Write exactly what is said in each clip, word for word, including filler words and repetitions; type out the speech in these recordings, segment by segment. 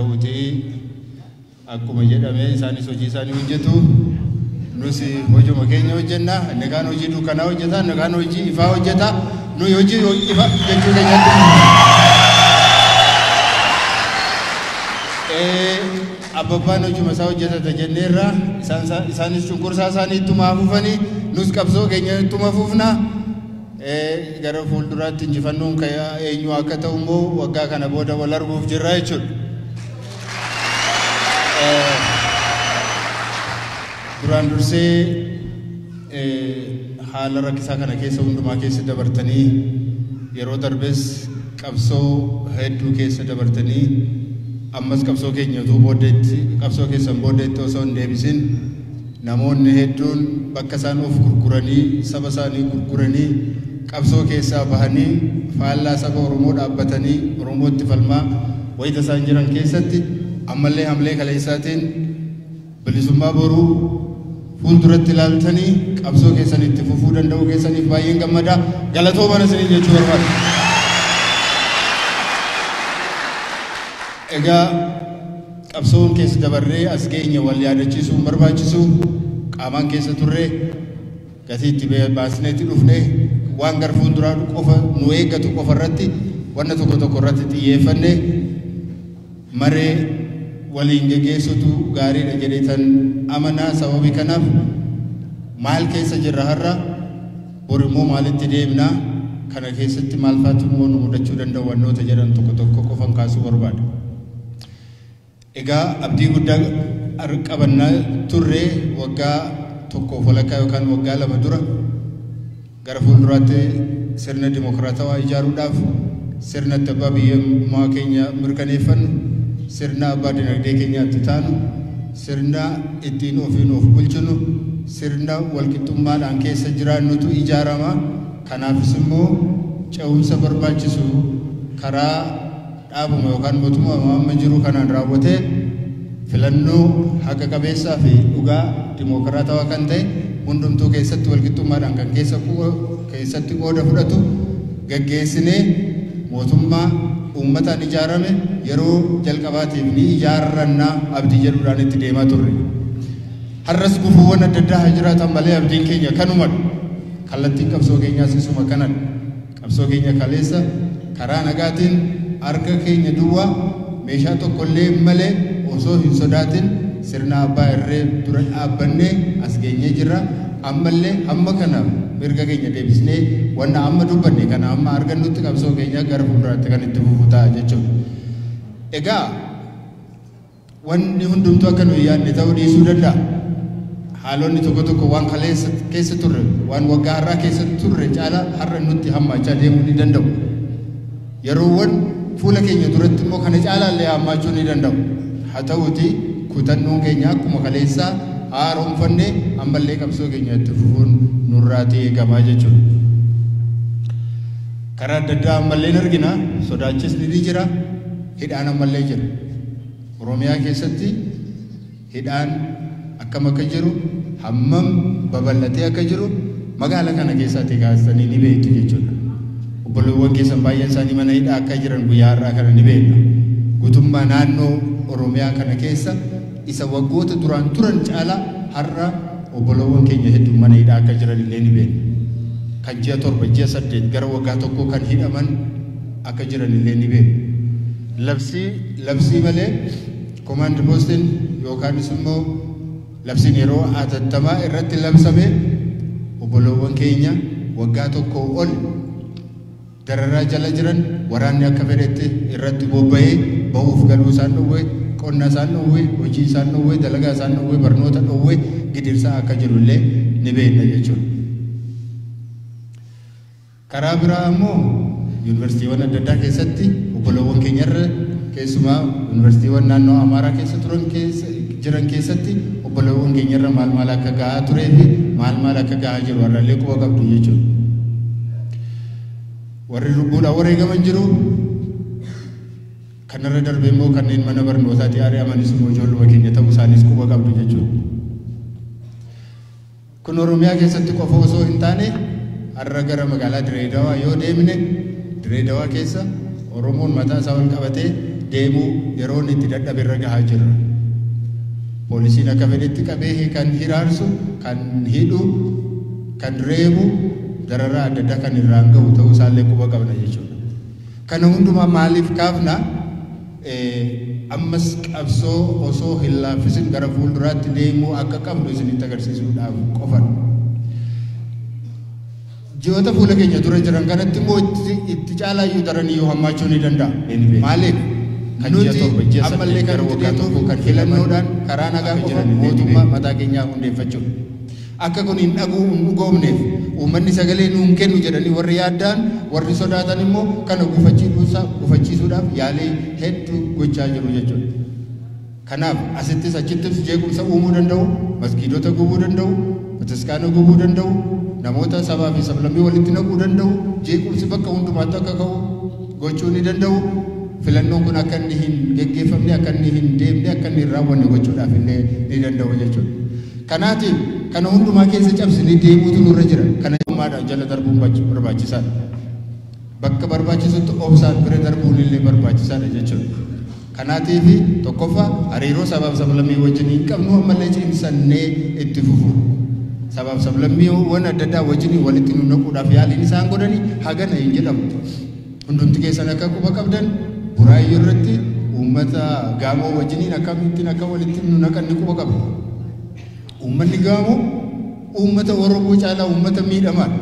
ta'uti akkuma jedhame isaanis hojii isaanii hojjetu nusi hojuma keenya hojjenna inni kaan hojii dukkanaa hojjeta inni kaan hojii ifaa hojjeta nu hojii ifa jechuu keenyatti eh abbaan hojuma isaa hojjeta jenneerra isaan isaanis cunqursaa isaanii ittuma hafufanii nus qabsoo keenya ittuma hafufna eh gara fuulduraatti injifannoon kaya eenyu akka ta'u immoo waggaa kana booda wal arguuf jirra jechuudha. duraan dursee haala rakkisaa kana keessa hundumaa keessa dabartanii yeroo darbes qabsoo hedduu keessa dabartanii ammas qabsoo keenya utuu booddeetti qabsoo keessan booddeetti osoo hin deebisin namoonni hedduun bakka isaan of gurguranii saba isaanii gurguranii qabsoo keessaa bahanii faallaa saba Oromoo dhaabbatanii Oromootti falmaa wayita isaan jiran keessatti ammallee hamlee kaleessaatiin bilisummaa boruu fuulduratti ilaaltanii qabsoo keessan itti fufuu danda'u keessaniif baay'een gammada galatoomana isinii jechuu barbaada. Egaa qabsoon keessa dabarree as geenya wal yaadachiisuun barbaachisu qaamaan keessa turre gatii itti baasneetti dhufne waan gara fuulduraa qofa nu eeggatu qofa irratti wanna tokko tokko irratti xiyyeeffanne maree waliin geggeessutu gaariidha jedheetan amanaa sababii kanaaf maal keessa jirra har'a bor immoo maalitti deemna kana keessatti maal faatu immoo nu mudachuu danda'u wannoota jedhan tokko tokko qofan kaasuu barbaada. Egaa abdii guddaa qabannaa turre waggaa tokkoof walakkaa yookaan waggaa lama dura gara fuulduraatti sirna dimokiraatawaa ijaaruudhaaf sirna abbaa biyyummaa keenya mirkaneeffannu sirna abbaa dinagdee keenyaatti taanu sirna ittiin ofiin of bulchinu sirna walqixxummaadhaan keessa jiraannutu ijaarama kanaafis immoo ce'umsa barbaachisu karaa dhaabuma yookaan mootummaa amma jiru kanaan raawwatee filannoo haqa qabeessaa fi dhugaa dimokiraatawaa kan ta'e hundumtuu keessatti walqixxummaadhaan kan keessa keessatti qooda fudhatu gaggeessinee mootummaa uummataan ijaarame yeroo jalqabaatiif ni ijaarrannaa abdii jedhuudhaan itti deemaa turre. Har'as gufuuwwan adda addaa jiraatan malee abdiin keenya kanumadha. Kallattiin qabsoo keenyaas isuma kanadha. Qabsoo keenya kaleessa karaa nagaatiin harka keenya duwwaa meeshaa tokkollee malee osoo hin sodaatin sirna abbaa irree dura dhaabbannee as geenyee jirra. Ammallee hamma kanaaf mirga keenya deebisnee wanna amma dubbanne kana amma argannutti qabsoo keenya gara fuulduraatti kan itti fufu ta'a jechuudha. Egaa wanni hundumtuu akka nuyi yaadne ta'uu dhiisuu danda'a. Haalonni tokko tokko waan kaleessa keessa turre waan waggaa har'aa keessa turre caalaa har'a nutti hammaachaa deemuu ni danda'u. Yeroowwan fuula keenya duratti immoo kana caalaallee hammaachuu ni danda'u. Haa ta'uuti kutannoon keenya akkuma kaleessaa haaromfannee ammallee qabsoo keenya itti fufuun nurraatii eegamaa jechuudha. Karaa adda addaa ammallee argina sodaachisni ni jira hidhaan ammallee jira. Oromiyaa keessatti hidhaan akkam akka jiru hammam babal'atee akka jiru magaala kana keessatti kaastanii ni beektu jechuudha. Obboleewwan keessan baay'een isaanii mana hidhaa akka jiran guyyaa har'aa kana ni beekna. Guutummaa naannoo Oromiyaa kana keessa isa waggoota duraan turan caalaa har'a obboleewwan keenya hedduu mana hidhaa akka jiran illee ni beekna. Kan ji'a torba ji'a saddeet gara waggaa tokkoo kan hidhaman akka jiran illee ni beekna. Labsii labsii malee komaandi poostiin yookaanis immoo labsiin yeroo atattamaa irratti labsame obboleewwan keenya waggaa tokkoo ol dararaa jala jiran waraanni akka fedhetti irratti bobba'ee ba'uuf galuu isaan dhowwee qonna isaan dhowwee hojii isaan dhowwee dalagaa isaan dhowwee barnoota dhowwee gidirsaa akka jirullee ni beekna jechuudha. Karaa biraa immoo yuunivarsiitiiwwan adda addaa keessatti obboleewwan keenyarra keessumaa yuunivarsiitiiwwan naannoo Amaaraa keessa turan keessa jiran keessatti obboleewwan keenyarra maal maal akka gahaa turee fi maal maal akka gahaa jiru har'allee quba qabdu jechuudha. Warri lubbuudhaan wareegaman jiru kanarra darbee immoo kanneen mana barnootaatti ari'amanis immoo ijoolluma keenya ta'uu isaanis quba qabdu jechuudha. Kun Oromiyaa keessatti qofa osoo hin taane har'a gara magaalaa Dirreedawaa yoo deemne Dirreedawaa keessa Oromoon mataa isaa ol qabatee deemu yeroon itti dadhabirra gahaa jirra. Poolisiin akka fedhetti qabee kan hiraarsu, kan hidhu, kan reebu, dararaa adda addaa kan irraan gahu ta'uu isaallee quba qabna jechuudha. Kana hundumaa maaliif kaafna? Ammas qabsoo osoo hin laaffisin gara fuulduraatti deemuu akka qabnu isinitti agarsiisuudhaaf qofan. Ji'oota fuula keenya dura jiran kanatti immoo itti caalaayyuu daranii yoo hammaachuu ni danda'a. Maaliif? Nuti ammallee kan hojjetuuf kan filannoodhaan karaa nagaa qofa mootummaa mataa keenyaa hundeeffachuudha. Akka kun hin dhaguu hin dhugoomneef uummanni sagalee nuun kennu jedhanii warri yaaddaan warri sodaatan immoo kana gufachiisuudhaaf yaalii hedduu gochaa jiru jechuudha. Kanaaf asittis achittis jeequmsa uumuu danda'u, masgiidota gubuu danda'u, bataskaana gubuu danda'u, namoota sabaa fi sablammii walitti naquu danda'u, jeequmsi bakka hundumaatti akka ka'u gochuu ni danda'u. Filannoon kun akka inni hin geggeeffamne, akka inni hin deemne, akka inni hin raawwanne gochuudhaaf illee ni danda'u jechuudha. Kanaatiif kana hundumaa keessa cabsinee deemuutu nurra jira. Kana humnaadhaan jala darbuun barbaachisaadha. Bakka barbaachisutti obsaan bira darbuun illee barbaachisaadha jechuudha. Kanaatiif tokkoffaa hariiroo sabaaf sablammii wajjin hin qabnu ammallee cimsannee itti fufu. Sabaaf sablammiiwwan adda addaa wajjin walitti nu naquudhaaf yaaliin isaan godhani hagana hin jedhamu. Hundumti keessan akka quba qabdan Buraayyuu irratti uummata Gaamoo wajjiniin akkamittiin akka walitti nu naqan ni quba qabdu. Uummanni Gaamoo uummata Oromoo caalaa uummata miidhamaadha.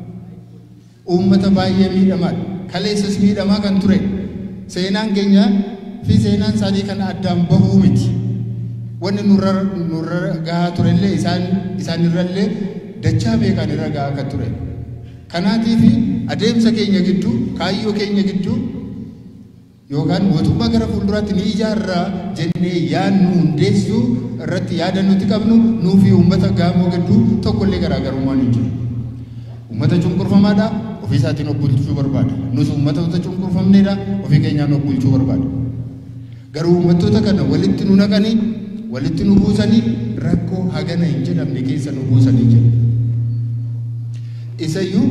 Uummata baay'ee miidhamaadha. Kaleessas miidhamaa kan ture. Seenaan keenya fi seenaan isaanii kan addaan bahuu miti. Wanni nurra nurra gahaa turellee isaan isaanirrallee dachaa beekan irra gahaa akka ture. Kanaatiif adeemsa keenya gidduu kaayyoo keenya gidduu yookaan mootummaa gara fuulduraatti ni ijaarraa jennee yaadnu hundeessuu irratti yaada nuti qabnu nuufi uummata Gaamoo gidduu tokkollee garaagarummaan hin jiru. Uummata cunqurfamaadha ofii isaatiin of bulchuu barbaada. Nus uummata cunqurfamneedha ofii keenyaan of bulchuu barbaada. Garuu uummattoota kana walitti nu naqanii walitti nu buusanii rakkoo hagana hin jedhamne keessa nu buusanii jiru. Isayyuu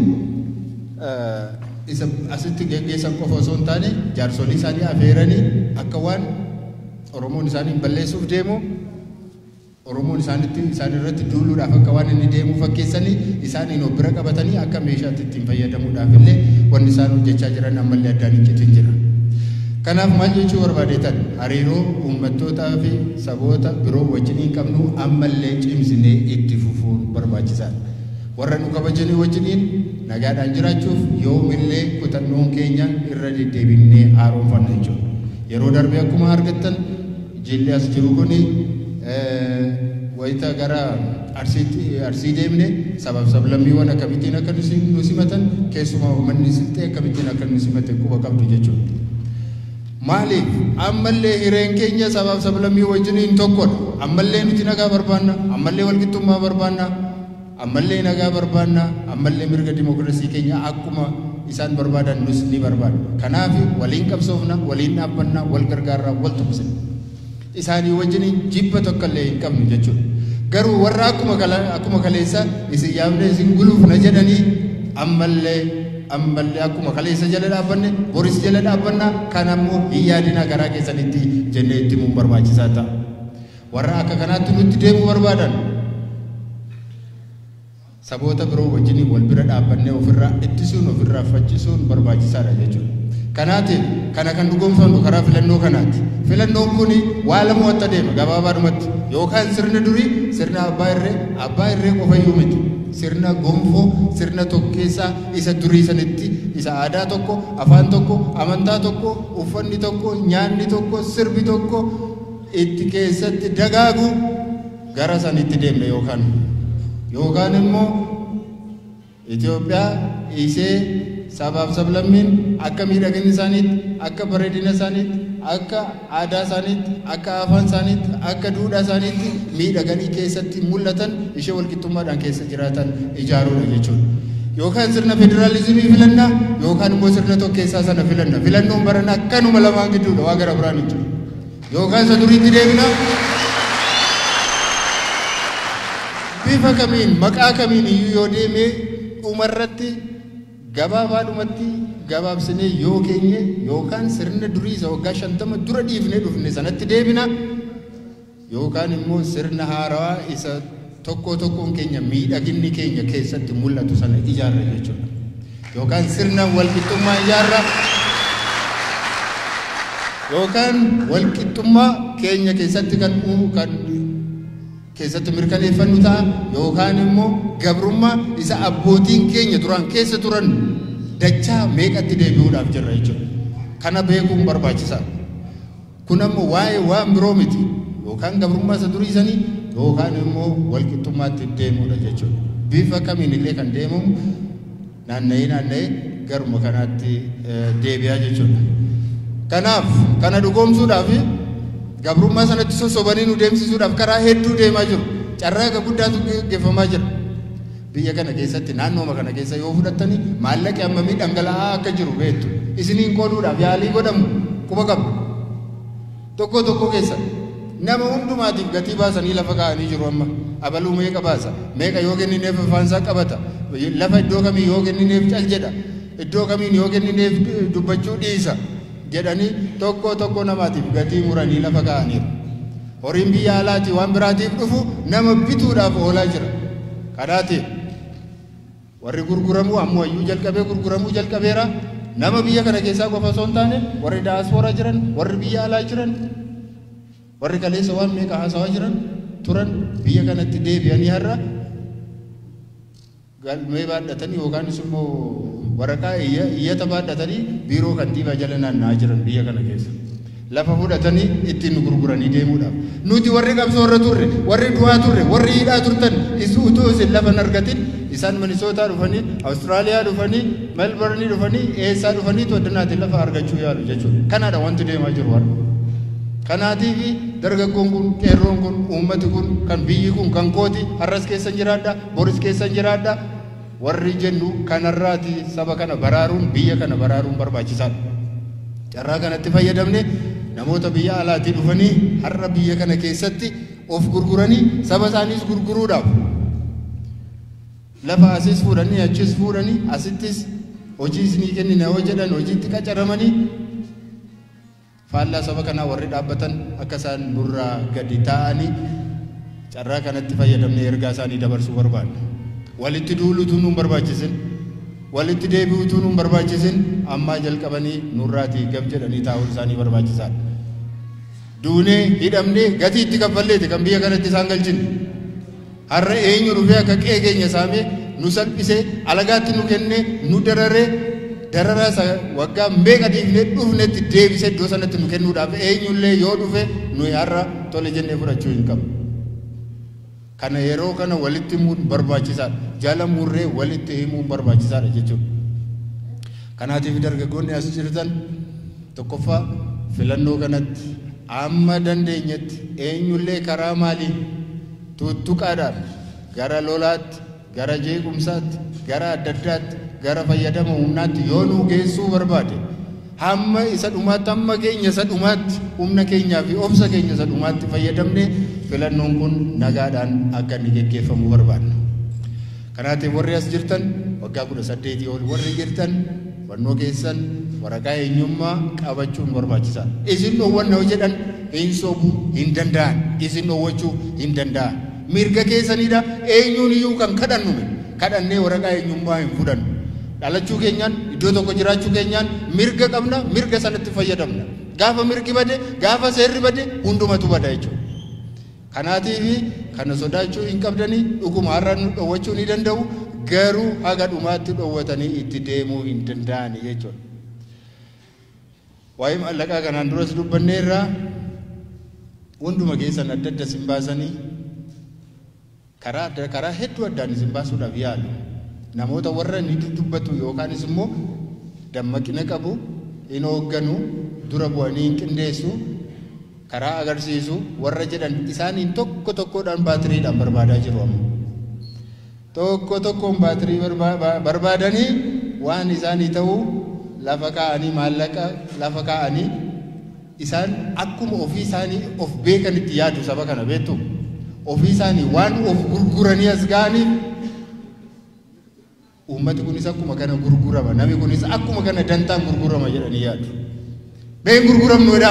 isa asitti geggeessan qofa osoo hin taane jaarsolii isaanii afeeranii akka waan Oromoon isaanii balleessuuf deemu Oromoon isaanitti isaan irratti duuluudhaaf akka waan inni deemu fakkeessanii isaaniin of bira qabatanii akka meeshaatti ittiin fayyadamuudhaaf illee wanni isaan hojjechaa jiran ammallee addaan hin citin jira. Kanaaf maal jechuu barbaadeetan hariiroo uummattootaa fi saboota biroo wajjin hin qabnu ammallee cimsinee itti fufuun barbaachisaadha. Warra nu kabajanii wajjiniin nagaadhaan jiraachuuf yoomillee kutannoon keenya irra deddeebinnee haaromfanna jechuudha. Yeroo darbee akkuma argattan jilli as jiru kuni wayita gara arsii deemne sabab sablammiiwwan akkamittiin akka nu simatan keessumaa uummanni silxee akkamittiin akka nu simate quba qabdu jechuudha. Maaliif ammallee hireen keenya sabab sablammii wajjiniin tokkodha. Ammallee nuti nagaa barbaanna, ammallee walqixxummaa barbaanna. Ammallee nagaa barbaanna, ammallee mirga dimookiraasii keenya akkuma isaan barbaadan nus ni barbaanna. Kanaaf waliin qabsoofna, waliin dhaabbanna, wal gargaarraa, wal tumsina. Isaanii wajjin jibba tokkollee hin qabnu jechuudha. Garuu warra akkuma akkuma kaleessa isin yaabne isin guluuf na jedhanii ammallee ammallee akkuma kaleessa jala dhaabbanne boris jala dhaabbanna kan ammoo hin yaadina garaa keessanitti jennee itti himuun barbaachisaa ta'a. Warra akka kanaatti nutti deemuu barbaadan saboota biroo wajjin wal bira dhaabbannee ofirraa ittisuun ofirraa faccisuun barbaachisaadha jechuudha. Kanaatiif kana kan dhugoomfannu karaa filannoo kanaati. Filannoon kun waa lama wanta deema gabaabaadhumatti yookaan sirna durii sirna abbaa irree abbaa irree qofayyuu miti. Sirna gonfoo sirna tokkeessaa isa durii sanitti isa aadaa tokko afaan tokko amantaa tokko uffanni tokko nyaanni tokko sirbi tokko itti keessatti dagaagu gara sanitti deemne yookaan yookaan immoo Itoophiyaa ishee sabaaf sablammiin akka miidhagina isaaniitti akka bareedina isaaniitti akka aadaa isaaniitti akka afaan isaaniitti akka duudhaa isaaniitti miidhaganii keessatti mul'atan ishee walqixxummaadhaan keessa jiraatan ijaaruudha jechuudha. Yookaan sirna federaalizimii filanna yookaan immoo sirna tokkeessaa sana filanna. Filannoon barana akkanuma lamaan gidduudha waa gara biraan hin jiru. Yookaan isa duriitti deemna bifa kamiin maqaa kamiin iyyuu yoo deemee dhumarratti gabaabaadhumatti gabaabsinee yoo keenye yookaan sirna durii isa waggaa shantama dura dhiifnee dhufne sanatti deebina yookaan immoo sirna haarawaa isa tokko tokkoon keenya miidhaginni keenya keessatti mul'atu sana ijaarra jechuudha. Yookaan sirna walqixxummaa ijaarra yookaan walqixxummaa keenya keessatti kan kan keessatti mirkaneeffannu ta'a yookaan immoo gabrummaa isa abbootiin keenya duraan keessa turan dachaa meeqatti deebi'uudhaaf jirra jechuudha. Kana beekuun barbaachisaa. Kun ammoo waa'ee waan biroo miti yookaan gabrummaa isa durii sanii yookaan immoo walqixxummaatti deemuudha jechuudha. Bifa kamiin illee kan deemamu naanna'ee naanna'ee garuma kanaatti deebi'aa jechuudha. Kanaaf kana dhugoomsuudhaaf gabrummaa sanatti sosobanii nu deemsisuudhaaf karaa hedduu deemaa jiru. Carraaqa guddaatu geeffamaa jira. Biyya kana keessatti naannooma kana keessa yoo fudhattanii maallaqi hammamii dhangala'aa akka jiru beektu. Isiniin qooduudhaaf yaalii godhamu quba qabu. Tokko tokko keessa nama hundumaatiif gatii baasanii lafa kaa'anii jiru amma. Abaluu meeqa baasa? Meeqa yoo kennineef afaansaa qabata? Lafa iddoo kamii yoo kennineef cal jedha? Iddoo kamiin yoo kennineef dubbachuu dhiisa? Jedhanii tokko tokko namaatiif gatii muranii lafa kaa'aniiru. Horiin biyya alaatii waan biraatiif dhufu nama bituudhaaf oolaa jira. Kanaatiif warri gurguramuu ammoo iyyuu jalqabee gurguramuu jalqabeera. Nama biyya kana keessaa qofa osoo hin taane warri daaspooraa jiran, warri biyya alaa jiran, warri kaleessa waan meeqa haasawaa jiran turan biyya kanatti deebi'anii har'a galmee baadhatanii yookaanis immoo waraqaa iyyata baadhatanii biiroo kantiibaa jala naanna'aa jiran biyya kana keessa. Lafa fudhatanii ittiin nu gurguranii deemuudhaaf. Nuti warri qabsoorra turre, warri du'aa turre, warri hidhaa turtan isu utuu isin lafa hin argatin isaan Minisootaa dhufanii, Awustiraaliyaa dhufanii, Melbournii dhufanii, eessaa dhufanii to'annaatiin lafa argachuu yaalu jechuudha. Kanaadha wanti deemaa jiru warra. Kanaatiif dargaggoon kun, qeerroon kun, uummati kun, kan biyyi kun, kan kooti har'as keessa jiraadha, boris keessa jiraadha. Warri jennu kanarraati saba kana baraaruun, biyya kana baraaruun barbaachisaadha. Carraa kanatti fayyadamne namoota biyya alaatii dhufanii har'a biyya kana keessatti of gurguranii saba isaaniis gurguruudhaaf lafa asis fuudhanii achis fuudhanii asittis hojii isinii kennina yoo jedhan hojiitti qacaramanii faallaa saba kanaa warri dhaabbatan akka isaan nurraa gadi ta'anii carraa kanatti fayyadamne ergaa isaanii dabarsuu barbaadna. Walitti duuluutu nuun barbaachisin. Walitti deebi'uutu nuun barbaachisin ammaa jalqabanii nurraatii gab jedhanii taa'uun isaanii barbaachisaadha. Duunee hidhamnee gatii itti kaffalleeti kan biyya kanatti isaan galchine. Har'a eenyu dhufee akka qe'ee keenya saamee nu salphisee alagaatti nu kennee nu dararee dararaa isa waggaa meeqa dhiifnee dhufnetti deebisee iddoo sanatti nu kennuudhaaf eenyullee yoo dhufe nuyi har'a tole jennee fudhachuu hin qabnu. Kana yeroo kana walitti himuun barbaachisaadha. Jala murree walitti himuun barbaachisaadha jechuudha. Kanaatiif dargaggoonni as jirtan tokkoffaa filannoo kanatti amma dandeenyetti eenyullee karaa maalii tuttuqaadhaan gara lolaatti, gara jeequmsaatti, gara adda addaatti, gara fayyadama humnaatti yoo nu geessuu barbaade hamma isa dhumaatti hamma keenya isa dhumaatti humna keenyaa fi obsa keenya isa dhumaatti fayyadamne filannoon kun nagaadhaan akka inni geggeeffamuu barbaadna. Kanaatiif warri as jirtan waggaa kudha saddeetii ol warri jirtan fannoo keessan waraqaa eenyummaa qabachuun barbaachisaadha. Isin dhoowwannoo jedhan hin sobuu hin danda'an. Isin dhoowwachuu hin danda'an. Mirga keessanidha eenyuun iyyuu kan kadhannu kadhannee waraqaa eenyummaa hin fudhannu. Dhalachuu keenyaan iddoo tokko jiraachuu keenyaan mirga qabna mirga sanatti fayyadamna. Gaafa mirgi bade gaafa seerri bade hundumatu bada jechuudha. Kanaatiif kana sodaachuu hin qabdanii dhuguma har'a nu dhoowwachuu ni danda'u garuu haga dhumaatti dhoowwatanii itti deemuu hin danda'ani jechuudha. Waa'ee maallaqaa kanaan duras dubbanneerraa hunduma keessan adda adda isin baasanii karaa karaa hedduu addaan isin baasuudhaaf yaalu. Namoota warra ni dubbatu yookaanis immoo dammaqina qabu hin hoogganu dura bu'anii hin qindeessu karaa agarsiisu warra jedhan isaaniin tokko tokkodhaan baatiriidhaan barbaadaa jiru amma. Tokko tokkoon baatirii barbaadanii waan isaanii ta'uu lafa kaa'anii maallaqa lafa kaa'anii isaan akkuma ofii isaanii of beekanitti yaadu saba kana beektu ofii isaanii waan of gurguranii as ga'aniif ummati kunis akkuma kana gurgurama nami kunis akkuma kana dantaan gurgurama jedhanii yaadu been gurguramnuudha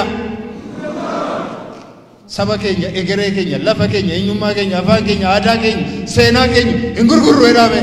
saba keenya egeree keenya lafa keenya eenyummaa keenya afaan keenya aadaa keenya seenaa keenya hin gurgurruudha be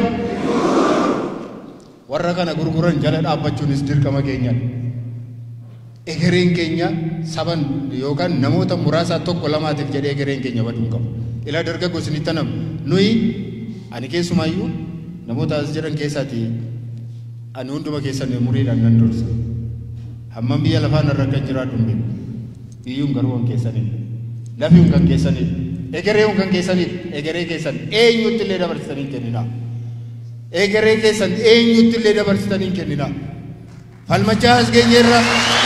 warra kana gurguran jala dhaabbachuunis dirqama keenya egereen keenya saban yookaan namoota muraasaa tokko lamaatiif jedhee egereen keenya baduu qabu ila dargaggoo isinitti tanam nuyi ani keessumaayyuu namoota as jedhan keessaati ani hunduma keessan muriidhaan nan dursa hammam biyya lafaan irra kan jiraatu hin beeku biyyuun garuu kan keessaniif lafiin kan keessaniif egereen kan keessaniif egeree keessan eenyutti illee dabarsitanii kennina egeree keessan eenyutti illee dabarsitanii kennina falmachaa as geenyeerra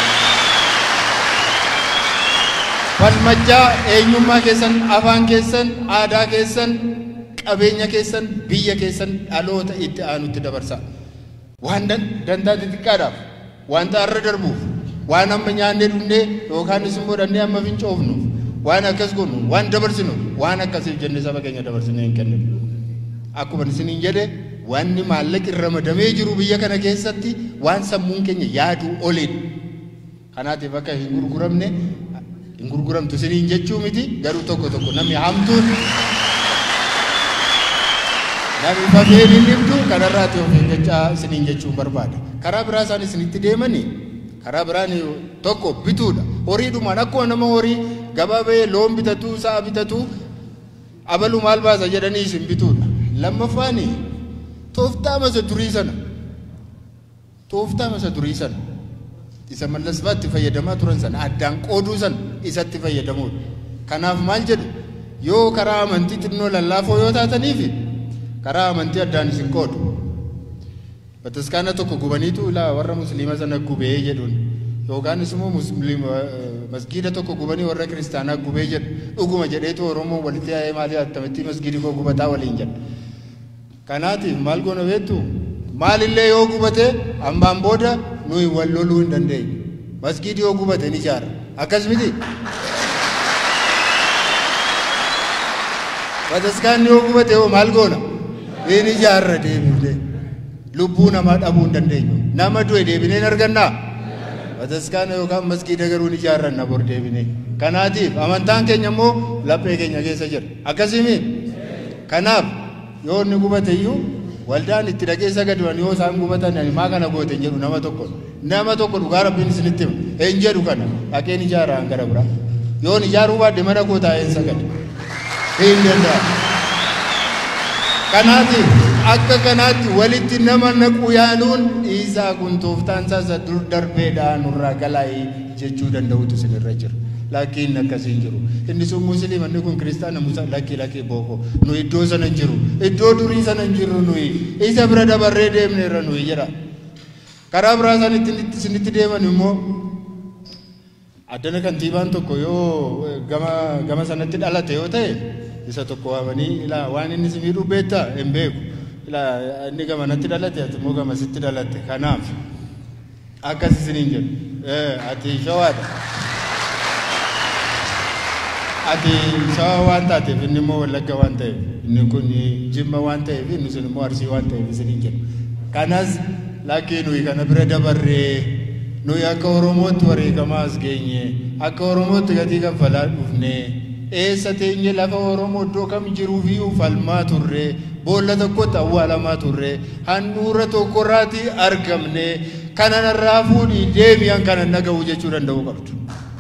falmachaa eenyummaa keessan afaan keessan aadaa keessan qabeenya keessan biyya keessan dhaloota itti aanutti dabarsa waan dantaa xixiqqaadhaaf waan arra darbuuf waan amma nyaannee dhunnee yookaan immoo dhannee amma fincoofnuuf waan akkas goonu waan dabarsinu waan akkasiif jennee saba keenya dabarsinee hin kenninu akkuma isiniin jedhe wanni maallaqi ramadamee jiru biyya kana keessatti waan sammuun keenya yaaduu oliin kanaatiif akka hin gurguramne hin gurguramtu isiniin jechuu miti garuu tokko tokko namni hamtuun namni fafeen hin dhibdu kanarraati of eeggachaa isiniin jechuun barbaada karaa biraa isaan isinitti deemanii karaa biraan tokko bituudha horiidhumaan akkuma nama horii gabaa ba'ee loon bitatu sa'a bitatu abalu maal baasa jedhanii isin bituudha lammaffaani tooftaa masa durii sana tooftaa masa durii sana isa mallasfaatti fayyadamaa turan sana addaan qooduu sana isatti fayyadamuudha kanaaf maal jedhu yoo karaa amantii xinnoo lallaafoo yoo taataniif karaa amantii addaan isin qoodu bataskaana tokko gubaniitu ilaa warra musliima sana gubee jedhuun yookaan immoo musliima masgiida tokko gubanii warra kiristaanaa gubee jedhu dhuguma jedheetu oromoo walitti yaa'ee maalii attamitti masgiidi koo gubataa waliin jedhu kanaatiif maal goona beektu maalillee yoo gubate hambaan booda nuyi wal loluu hin dandeenyu masgiidi yoo gubate ni ijaara akkas miti bataskaanni yoo gubate yoo maal goona ni ijaarra deebifne lubbuu namaa dhabuu hin dandeenyu nama du'e deebineen argannaa bataskaana yookaan masgiida garuu ni ijaarranna bor deebinee kanaatiif amantaan keenya immoo laphee keenya keessa jira akkasimi kanaaf yoo inni gubate iyyuu waldaan itti dhaqee sagaduan yoo isaan gubatan maa kana goote jedhu nama tokko nama tokko dhugaa rabbiin isinitti hima hin jedhu kana dhaqeen ijaaraan gara biraa yoon ijaaruu baadde mana koo taa'een sagade hin danda'a kanaatiif akka kanaatti walitti nama naquu yaaluun dhiisaa kun tooftaan isaa dur darbeedhaan nurraa galaa'ee jechuu danda'utu isinirra jira laakiin akkasiin jiru inni sun musliima inni kun kiristaana musa lakkii lakkii booko nu iddoo sana hin jiru iddoo durii sana hin jirru nuyi isa bira dabarree deemne irra nuyi jira karaa biraa isaan isinitti deeman immoo addana kantiibaan tokko yoo gama gama sanatti dhalate yoo ta'e isa tokko waamanii ilaa waan inni si miidhuu beektaa hin beeku ilaa inni gama natti dhalate ati immoo gama sitti dhalatte kanaaf akkas isiniin jedhu ati shawaadha ati shawaa waan taateef inni immoo wallagga waan ta'eef inni kun jimma waan ta'eef inni sun immoo arsii waan ta'eef isiniin jedhu kanas lakkii nuyi kana bira dabarree nuyi akka oromootti wareegamaa as geenye akka oromootti gatii kaffalaa dhufnee eessa teenye lafa oromoo iddoo kam jiruu fi falmaa turre boolla tokkotti awwaalamaa turre handhuura tokkorraati argamne kana narraa fuudhii deemi'an kana naga'uu jechuu danda'uu qabdu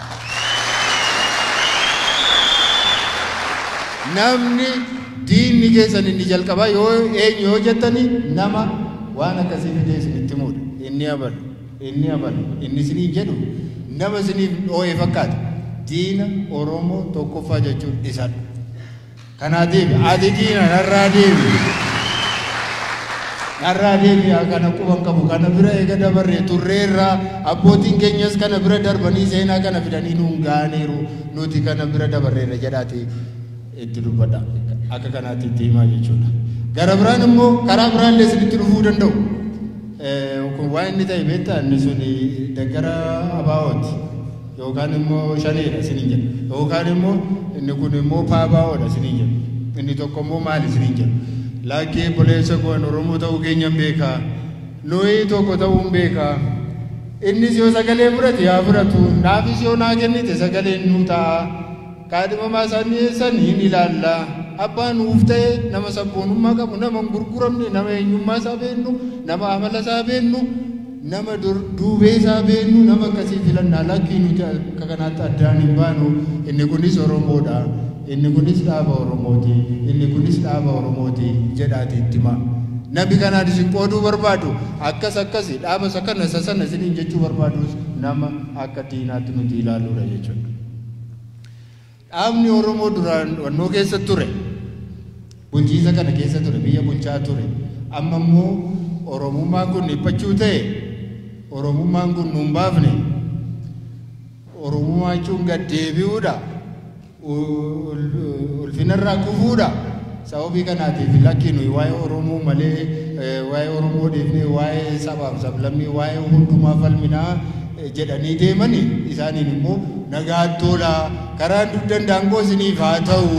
namni diinni keessan inni jalqabaa yoo eenyu yoo jettani nama waan akkasii fidee isinitti muudha inni abalu inni abalu inni isiniin jedhu nama isiniif dhoo'ee fakkaata diina oromoo tokkoffaa jechuun isadha kanaatiif ati diina narraa deemi narraa deemi kana quban qabu kana bira eega dabarree turreerraa abbootiin keenyas kana bira darbanii seenaa kana fidanii nuun gaaneeru nuti kana bira dabarreerra jedhaati itti dubbadha akka kanaatti itti himaa jechuudha gara biraan immoo karaa biraallee isinitti dhufuu danda'u kun waan inni ta'e beektaa inni sun daggara abaawooti yookaan immoo shaneedha isiniin jedhu yookaan immoo inni kun immoo paabaa'oodha isiniin jedhu inni tokko immoo maali isiniin jedhu lakkee boleessa goon Oromoo ta'uu keenya beeka nuyi tokko ta'uu beeka inni yoo sagalee fudhate yaa fudhatu naafis yoo naa kennite sagaleen nuu ta'a kaadhimamaa isaanii saniin ilaalla abbaan nuuf ta'e nama sabboonummaa qabu nama gurguramne nama eenyummaa isaa beennu nama amala isaa beennu nama duubee isaa beennu nama akkasii filannaa lakkii nuti akka kanaatti addaan hin baanu inni kunis Oromoodha inni kunis dhaaba Oromooti inni kunis dhaaba Oromooti jedhaati ittima nabi kanaan isin qooduu barbaadu akkas akkasi dhaaba sakana sasana isiniin jechuu barbaadu nama akka diinaatti nuti ilaaluudha jechuudha. Dhaabni Oromoo duraan wannoo keessa ture bulchiisa kana keessa ture biyya bulchaa ture amma immoo Oromummaan kun dhiphachuu ta'e Oromummaan kun nuun baafne Oromummaa jechuun gad deebi'uudha ulfinarraa kufuudha sababii kanaatiif lakkii nuyi waa'ee Oromoo malee waa'ee Oromoo deemnee waa'ee sabaaf sablammii waa'ee hundumaa falminaa jedhanii deemanii isaaniin immoo nagaattoodha karaan dugdan daangoo isiniif haa ta'u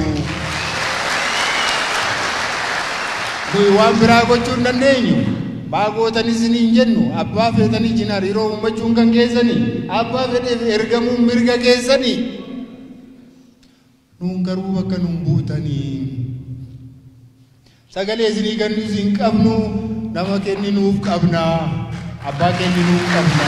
nuyi waan biraa gochuu hin dandeenyu baagootan isiniin jennu abbaa feetanii jinaar yeroo uummachuun kan keessanii abbaa fedheef ergamuun mirga keessanii nuun garuu bakka nuun buutanii sagalee isinii kennuu isin qabnu nama kenninuuf qabna abbaa kenninuuf qabna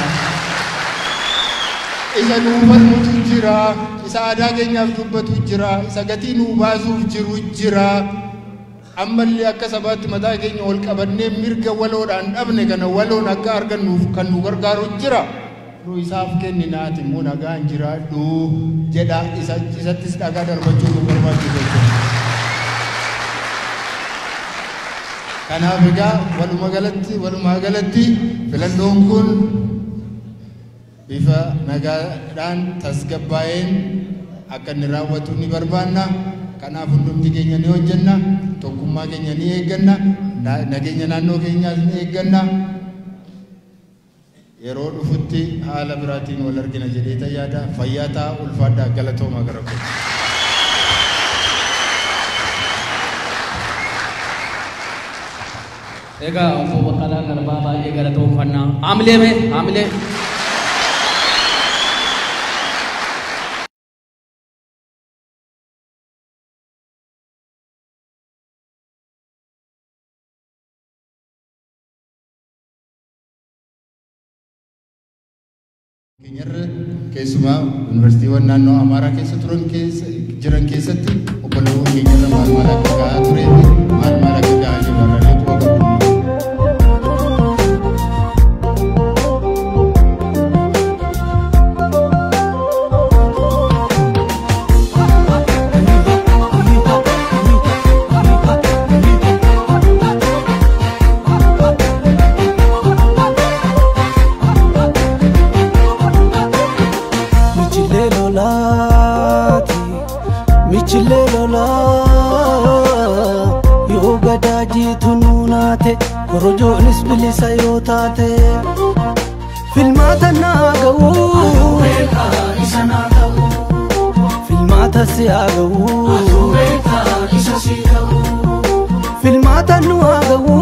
isa nuu falmutu jira isa aadaa keenyaaf dubbatu jira isa gatii nuu baasuuf jiru jira ammallee akka sabaatti mataa keenya ol qabannee mirga waloodhaan dhabne kana waloon akka argannuuf kan nu gargaaru jira nu isaaf kenninaati immoo nagaan jiraadhu jedha isattis dhagaa darbachuu nu barbaachisu kanaaf egaa walumaa galatti walumaa galatti filannoon kun bifa nagaadhaan tasgabbaa'een akka inni raawwatu ni barbaanna kanaaf hundumti keenya ni hojjenna tokkummaa keenya ni eegganna nageenya naannoo keenyaas ni eegganna yeroo dhufutti haala biraatiin wal argina jedhee yaada fayyaa ta'a ulfaadhaa galatoomaa gara koo Ega obbo Baqqalaa Garbaa baay'ee galatoomfannaa haamilee mee haamilee Kenyarra keessumaa yuunivarsiitiiwwan naannoo Amaaraa keessa turan keessa jiran keessatti obbolawwan keenyarra maal maal akka gahaa turee fi maal maal akka gahaa jiru barreeffamee qabu. Korojonis bilisa yoo taate filmaata naa ga'u filmaata si haa ga'u filmaata nu haa ga'u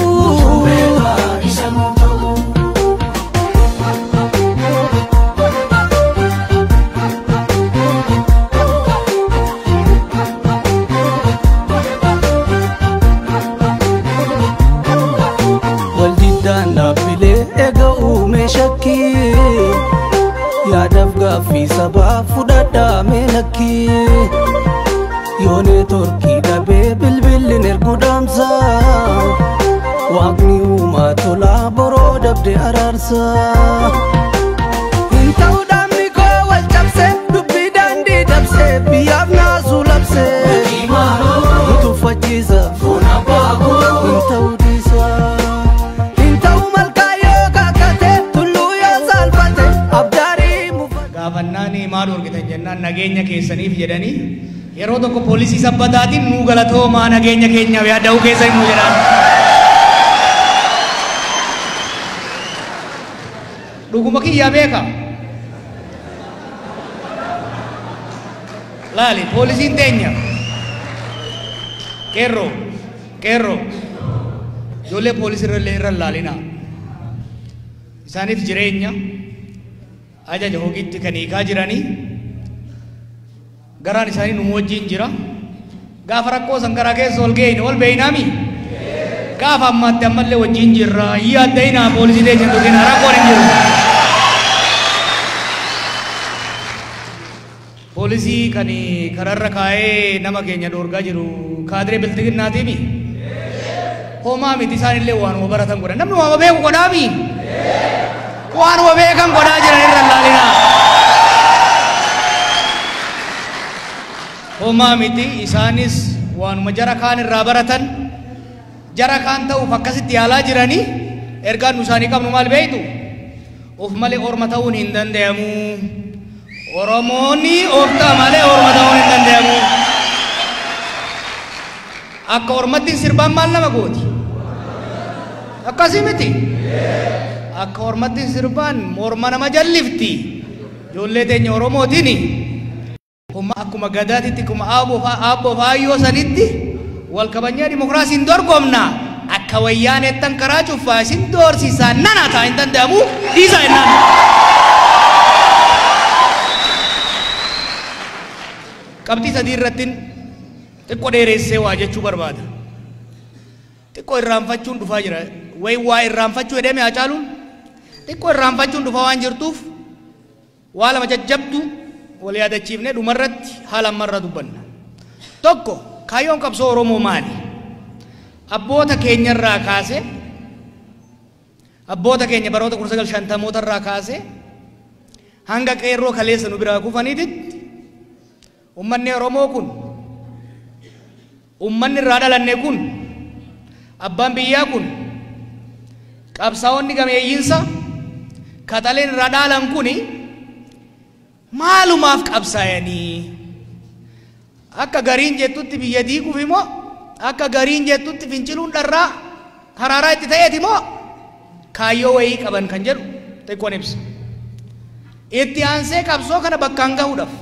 yaadaf gaaffii sabaa fudhadhaa meenakki yoone torkii dhabee bilbilin ergu dhaamsa waaqni uumaa tolaa boroo dabde araarsa hin ta'u dhaamni koo wal cabse dubbii daandii dabse biyyaaf naasuu labse utuffachiisa hin ta'u dhiisa Gaafannaan maal argitan jennaan nageenya keessaniif jedhanii yeroo tokko poolisii sabbataatiin nuu galatoomaa nageenya keenyaaf yaada'uu keessa himuu jedhaan. Dhuguma kiyyaa beeka. Laali poolisiin teenya qeerroo qeerroo ijoollee poolisii irra laalina isaaniif jireenya ajaja hogiitti kan hiikaa jiranii garaan isaanii nu wajjin jira gaafa rakkoo san garaa keessa ol geeyne ol beeynaami gaafa ammaatti ammallee wajjin jirra yaaddeeyna poolisii deejan tuqina rakkoon hin jiru poolisii kan kararra kaa'ee nama keenya dhoorgaa jiru kaadiree biltiginnaatiimi homaa miti isaanillee waanuma baratan godhan namni waanuma beeku godhaami waanuma beekan godhaa jiran irra laalina homaa miti isaanis waanuma jara kaan irraa baratan jara kaan ta'uuf akkasitti yaalaa jiranii ergaan nu isaanii qabnu maal beeytu of malee orma ta'uun hin danda'amu Oromooni of ta'a malee orma ta'uun hin danda'amu akka ormatti sirbaan maal nama gooti akkasii miti akka ormatti sirbaan morma nama jallifti ijoollee teenya Oromootiini humma akkuma gadaatitti akkuma aabboo faayyoo sanitti wal kabajnee dimokiraasiin dorgomna akka wayyaaneettan karaa cuffaa isin doorsisaa nana ta'a hin danda'amu dhiisaa jennaan qabxii sadii irrattiin xiqqoo dheeressee waa jechuu barbaada xiqqoo irraanfachuun dhufaa jira way waa irraanfachuu edeme haa caaluun xiqqoo irraanfachuun dhufaa waan jirtuuf waa lama jajjabdu wal yaadachiifnee dhumarratti haala ammarra dubbanna tokko kaayyoon qabsoo Oromoo maali abboota keenyarraa kaase abboota keenya baroota kudha sagal shantamoota irraa kaase hanga qeerroo kaleessa nu biraa kufaniititti ummanni Oromoo kun ummanni irraa dhalanne kun abbaan biyyaa kun qabsaa'onni gameeyyiinsa kataleen irraa dhaalan kuni maalumaaf qabsaa'anii akka gariin jettutti biyya diiguuf immoo akka gariin jettutti finciluun dharraa haraaraa itti ta'eeti immoo kaayyoo wayii qaban kan jedhu xiqqoon ibsa itti aansee qabsoo kana bakkaan gahuudhaaf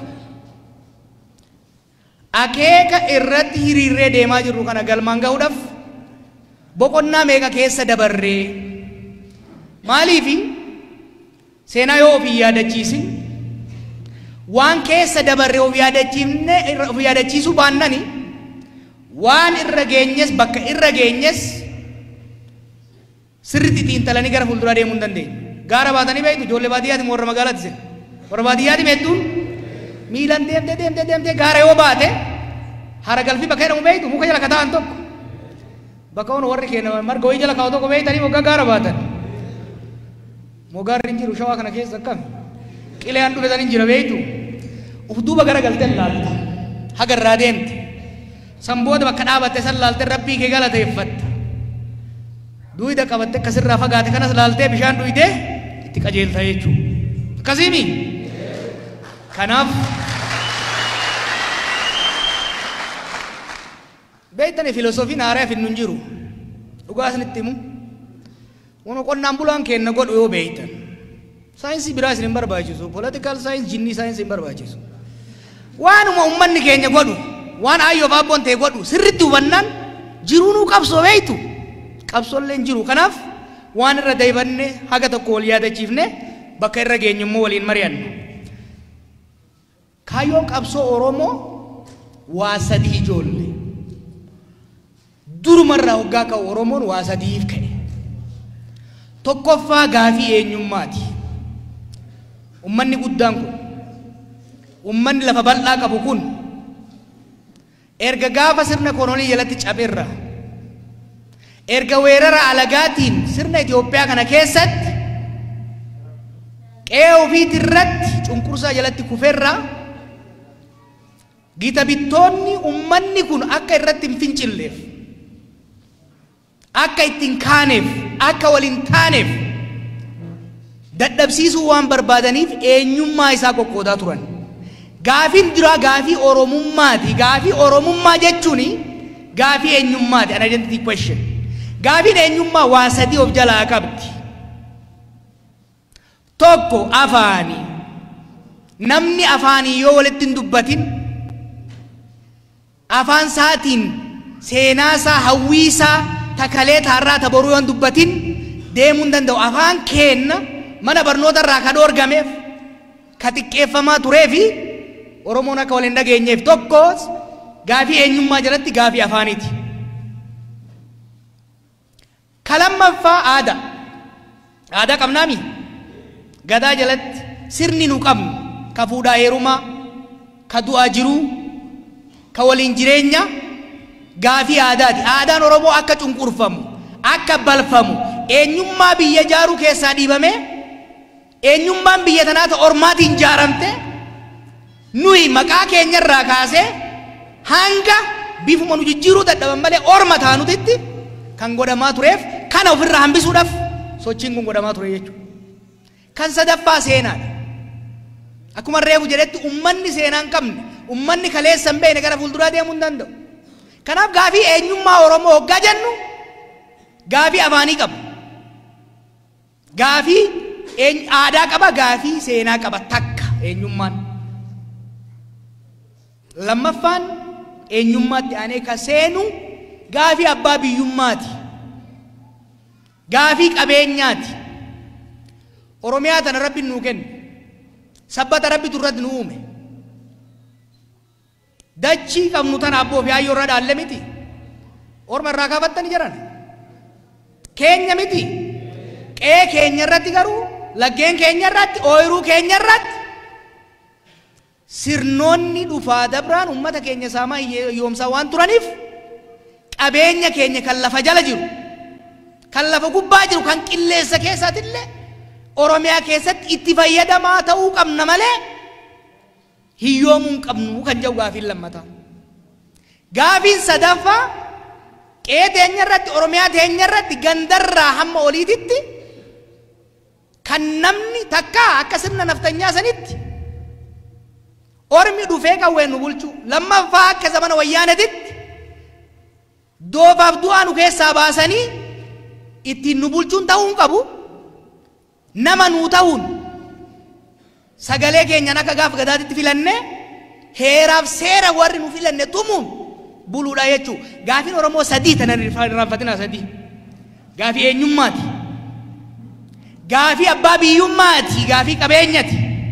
akeeka irratti hiriirree deemaa jirru kana galmaan gahuudhaaf boqonnaa meeqa keessa dabarree maaliifi seenaa yoo ofii yaadachiisin waan keessa dabarree of yaadachiifne of yaadachiisuu baannani waan irra geenyes bakka irra geenyes sirriitti xiinxalanii gara fuulduraa deemuu hin dandeenye gaara baatanii beektu ijoollee baadiyyaati warra magaalaatti seen warra baadiyyaati beektuun miilan deemtee deemtee deemtee gaara yoo baate hara galfii bakka jedhamu beektu muka jala kataan tokko bakka ono warri keenya marga wayii jala kaa'u tokko beektanii moggaa gaara baatan moggaarri hin jiru shawaa kana keessa akkami qileen dhufetan hin jira beektu uf duuba gara galtee laalta haga irraa deemte san booda bakka dhaabatte san laalte rabbii kee galateeffatta duwida qabatte akkasirraa fagaate kanas laaltee bishaan dhuyitee itti qajeelta jechuudha akkasiimi kanaaf beektanii filosoofiin haaraaf hin jiru dhugaa isinitti himu waan qonnaan bulaan kenna godhu yoo beektan saayinsii biraa isin hin barbaachisu political science jinnii saayinsii hin barbaachisu waanuma ummanni keenya godhu waan ayyoof abboon ta'e godhu sirriitti hubannaan jiruunuu qabsoo beektu qabsoolleen jiru kanaaf waan irra daybanne haga tokko wal yaadachiifne bakka irra geenyu immoo waliin mari'anna kaayyoon qabsoo Oromoo waa sadii ijoollee durumarraa hoggaa ka'u Oromoon waa sadiif ka'e tokkoffaa gaafii eenyummaati ummanni guddaan kun ummanni lafa bal'aa qabu kun erga gaafa sirna kolonii jalatti cabeerra erga weerara alagaatiin sirna Itoophiyaa kana keessatti qe'ee ofiitirratti cunqursaa jalatti kufeerra gita bittoonni ummanni kun akka irratti hin fincilleef akka ittiin kaaneef akka waliin taaneef dadhabsiisuu waan barbaadaniif eenyummaa isaa qoqqoodaa turan gaafiin dura gaafii Oromummaati gaafii Oromummaa jechuun gaafii eenyummaati an identity question gaafiin eenyummaa waa sadii of jalaa qabdi tokko afaani namni afaanii yoo walitti hin dubbatin afaan saatiin seenaasaa hawwiisaa takalee taarraa taboruu yoon dubbatin deemuu hin danda'u. Afaan keenna mana barnoota irraa ka dhoorgameef ka xiqqeeffamaa turee fi Oromoon akka wal hin dhageenyeef tokkos gaafii eenyummaa jalatti gaafii afaaniiti. Kalammaffaa aadaa. Aadaa qabnaami. Gadaa jalatti sirni nu qabnu ka fuudhaa heerumaa, ka du'aa jiruu, ka waliin jireenya gaafii aadaati. Aadaan Oromoo akka cunqurfamu, akka balfamu, eenyummaa biyya jaaruu keessaa dhiibame, eenyummaan biyya tanaa ta'e ormaatiin jaaramte, nuyi maqaa keenyarraa kaasee hanga bifuma nu jijjiiruu dadhaban malee orma taanutitti kan godhamaa tureef kana ofirraa hambisuudhaaf sochiin kun godhamaa ture jechuudha. Kan sadaffaa seenaadha. Akkuma reefu jedhetti ummanni seenaa hin qabne, ummanni kaleessa hin beekne gara fuulduraa deemuu hin danda'u. Kanaaf gaafii eenyummaa Oromoo hoggaa jennu gaafii afaanii qaba. Gaafii aadaa qaba, gaafii seenaa qaba takka eenyummaan. Lammaffaan eenyummaatti aanee ka seenu gaafii abbaa biyyummaati. Gaafii qabeenyaati. Oromiyaa tana Rabbi nuu kenne. Sabbata Rabbi turratti nu uume. Dachii qabnu tana abboo fi hayyoo irra dhaalle miti. Orma irraa kaafattani jiran. Keenya miti. Qe'ee keenya irratti garuu laggeen keenya irratti ooyiruu keenya irratti sirnoonni dhufaa dabraan ummata keenya saamaa hiyyoomsaa waan turaniif qabeenya keenya kan lafa jala jiru, kan lafa gubbaa jiru, kan qilleessa keessaatillee Oromiyaa keessatti itti fayyadamaa ta'uu qabna malee hiyyoomuu hin qabnu kan jedhu gaafiin lammataa. Gaafiin sadaffaa qe'ee teenya irratti Oromiyaa teenya irratti gandarraa hamma oliititti kan namni takka akka sirna naftanyaa sanitti ormi dhufee qawween nu bulchu, lammaffaa akka zamana wayyaanetitti doofaaf du'aa nu keessaa baasanii ittiin nu bulchuun ta'uu hin qabu. Nama nuu ta'uun sagalee keenyan akka gaaf gadaatitti filanne heeraaf seera warri nu filanne tumuun buluudha jechuudha. Gaafiin Oromoo sadii tana irraanfatina sadii. Gaafii eenyummaati. Gaafii abbaa biyyummaati. Gaafii qabeenyati.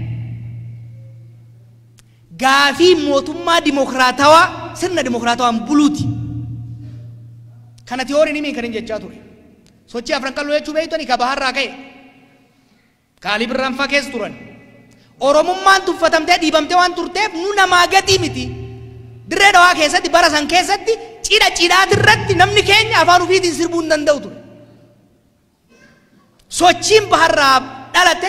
Gaafii mootummaa dimokiraatawaa sirna dimokiraatawaan buluuti. Kana tiyooriin himi kan hin jechaa ture. Sochii afran qalloo jechuu beeytoni ka baharraa ka'e. Kaalii birraan faa keessa turan. Oromummaan tuffatamtee dhiibamtee waan turteef nu namaa gatii miti. Dirree dhawaa keessatti bara san keessatti cidha cidhaatirratti namni keenya afaan ofiitiin sirbuu hin danda'u ture. Sochiin baharraa dhalate,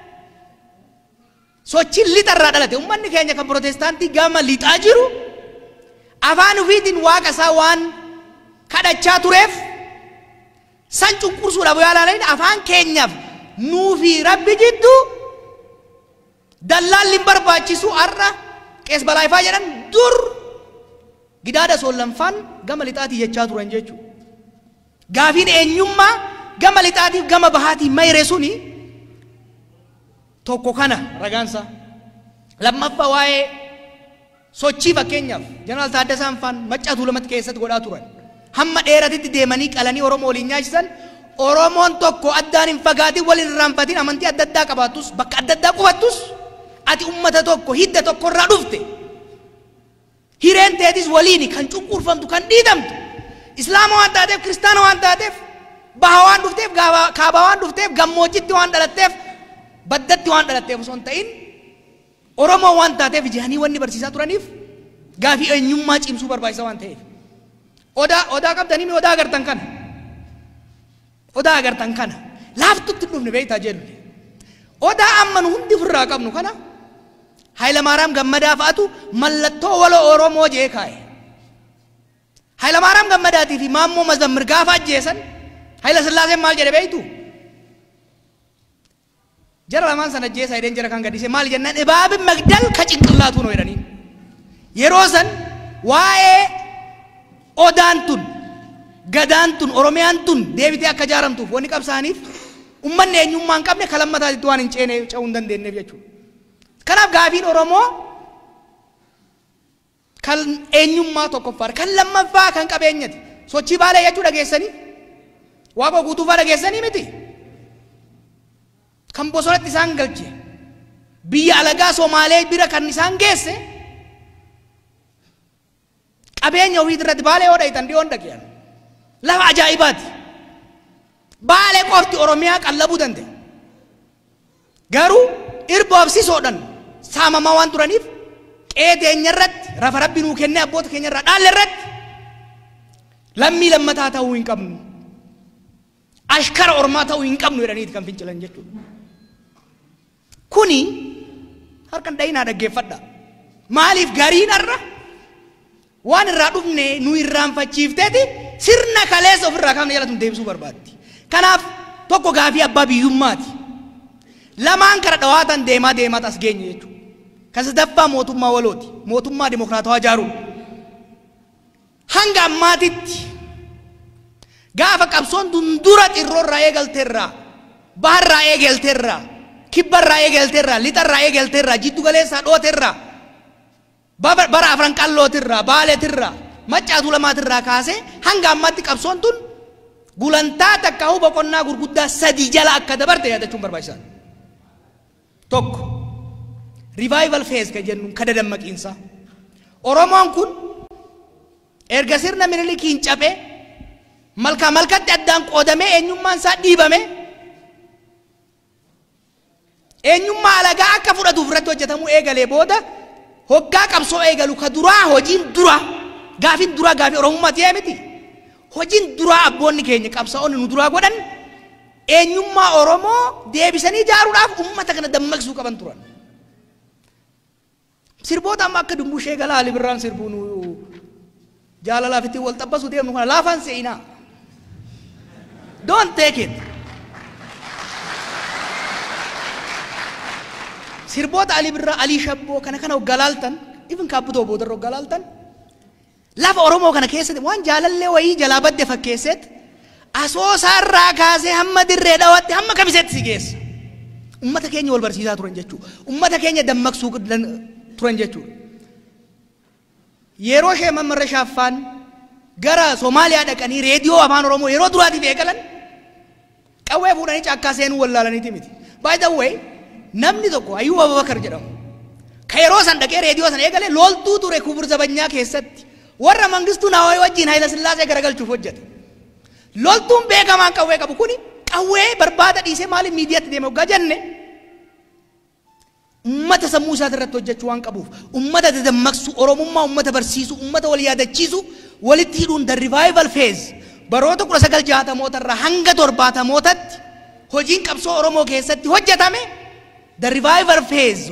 sochiin lixarraa dhalate. Uummanni keenya kan Protestaantii gama lixaa jiru afaan ofiitiin waaqa isaa waan kadhachaa tureef san cunqursuudhaaf yoo ilaalan afaan keenyaaf nuufi Rabbi jidduu dallaalli hin barbaachisu har'a qees balaayifaa jedhan dur gidaada soollanfaan gama lixaatii jechaa turan jechuudha. Gaafiin eenyummaa gama lixaatiif gama bahaatii mayre suni tokko kana ragaansa. Lammaffaa waa'ee sochii fakkeenyaaf Jeneraal Taaddasaan faan Maccaa Tuulamatti keessatti godhaa turan. Hamma dheeratitti deemanii qalanii Oromoo waliin nyaachisan. Oromoon tokko addaan hin fagaatin waliin irraanfatin amantii adda addaa qabaattus bakka adda addaa qubattus ati ummata tokko hidda tokko irraa dhufte hireen teetis waliin kan cunqurfamtu kan dhiitamtu islaama waan taateef kiristaana waan taateef baha waan dhufteef kaaba waan dhufteef gammoojjitti waan dhalatteef baddatti waan dhalatteef osoo hin ta'in Oromoo waan taateef jahanii wanni barsiisaa turaniif gaafii eenyummaa cimsuu barbaachisa waan ta'eef odaa odaa qabdanii mi odaa agartan kana. Odaa agartan kana laaftutti dhufne beektaa jedhu. Odaa amma nu hundi ofirraa qabnu kana Hayilamaariyaam Gammadaa fa'atu mallattoo waloo Oromoo jee kaa'e. Hayilamaariyaam Gammadaatii fi Maammoo Mazammir gaafa ajjeesan Hayila Sillaaseen maal jedhe beektu? Jara lamaan sana ajjeesaa jedheen jara kan gadhiise maal jennaan ibaabin magdal ka cinqillaatu noo jedhaniin. Yeroo san waa'ee odaan tun gadaan tun Oromiyaan tun deebitee akka jaaramtuuf wanni qabsaaniif ummanni eenyummaa hin qabne kalammataatti waan hin ceene ce'uu hin dandeenyeef jechuudha. Kanaaf gaafiin Oromoo kan eenyummaa tokkoffaa kan lammaffaa kan qabeenyati sochii baalee jechuu dhageessanii Waaqa guutuu fara geessanii miti. Kan bosonatti isaan galche. Biyya alagaa Somaalee bira kan isaan geesse. Qabeenya ofii irratti baalee hodhaitan dhiyoon dhaqiyan. Lafa ajaa'ibaati. Baalee qofti Oromiyaa qallabuu danda'e. Garuu irboof sisoodhaan saamamaa waan turaniif qeeteenya irratti rafa rabbi nuu kennee abboota keenya irraa dhaalle irratti lammii lammataa ta'uu hin qabnu. Ashkara Oromaa ta'uu hin qabnu jedhaniiti kan fincilan jechuudha. Kuni harkan dhayinaa dhaggeeffadha. Maaliif gariin irra waan irraa dhufne nu irraanfachiifteeti sirna kaleessa ofirraa kaafne jalatti deebisuu barbaaddi. Kanaaf tokko gaafii abbaa biyyummaati. Lamaan kara dhawaatan deemaa deemaa as geenye jechuudha. Kan sadaffaa mootummaa walooti. Mootummaa dimokiraatawaa ijaaruun. Hanga ammaatitti gaafa qabsoon dundura xirroorraa eegalteerraa, baharraa eegalteerraa, kibbarraa eegalteerraa, lixarraa eegalteerraa, jiddu galeessaa dhooteerraa, bara afran qallootirraa, baaleetirraa, maccaatu lamaatirraa kaasee hanga ammaatti qabsoon tun gulantaa takka huu boqonnaa gurguddaa sadii jala akka dabarte yaadachuun barbaachisaadha. Tokko revival phase kan jennu kan dadammaqiinsaa. Oromoon kun erga sirna Minilikiin cabee malkaa malkatti addaan qoodamee eenyummaan isaa dhiibame eenyummaa alagaa akka fudhatuuf irratti hojjetamuu eegalee booda hoggaa qabsoo eegalu ka duraa hojiin dura gaafin dura gaafii Oromummaa ta'ee miti. Hojiin duraa abboonni keenya qabsaa'onni nu duraa godhan eenyummaa Oromoo deebisanii ijaaruudhaaf uummata kana dammaqsuu qaban turan. Sirboota amma akka dumbushee galaa Ali Birraan sirbuun jaalalaaf itti wal xabbasu deemnu kana laafaan se'inaa. Don't take it. Sirboota Ali Birraa, Ali Shabboo kana kana galaaltan, even kaabutoo boodarroo galaaltan. Lafa Oromoo kana keessatti waan jaalallee wayii jalaa badde fakkeesseet asoosaarraa kaasee hamma dirree dhawaatti hamma kamiseetti si geessa. Ummata keenya wal barsiisaa turan jechuudha. Ummata keenya dammaqsuu turan jechuudha. Yeroo ishee mammarra shaaffaan gara Somaaliyaa dhaqanii reediyoo afaan Oromoo yeroo duraatiif eegalan qawwee fuudhanii caakkaa seenuu wallaalaniiti miti. By the way, namni tokko Ayyuub Abubakar jedhamu ka yeroo san dhaqee reediyoo san eegale loltuu ture Kubur Zabanyaa keessatti warra Mangistuu Naawwee wajjin Hayila Sillaasee garagalchuuf hojjete. Loltuun beekamaan qawwee qabu kuni qawwee barbaada dhiisee maaliif miidiyaatti deeme hoggaa jenne ummata sammuu isaati irratti hojjechuu waan qabuuf ummata dammaqsu Oromummaa ummata barsiisu ummata wal yaadachiisu walitti hidhuun the revival phase baroota kudha sagal jaatamoota irraa hanga torbaatamootatti hojiin qabsoo Oromoo keessatti hojjetame the revival phase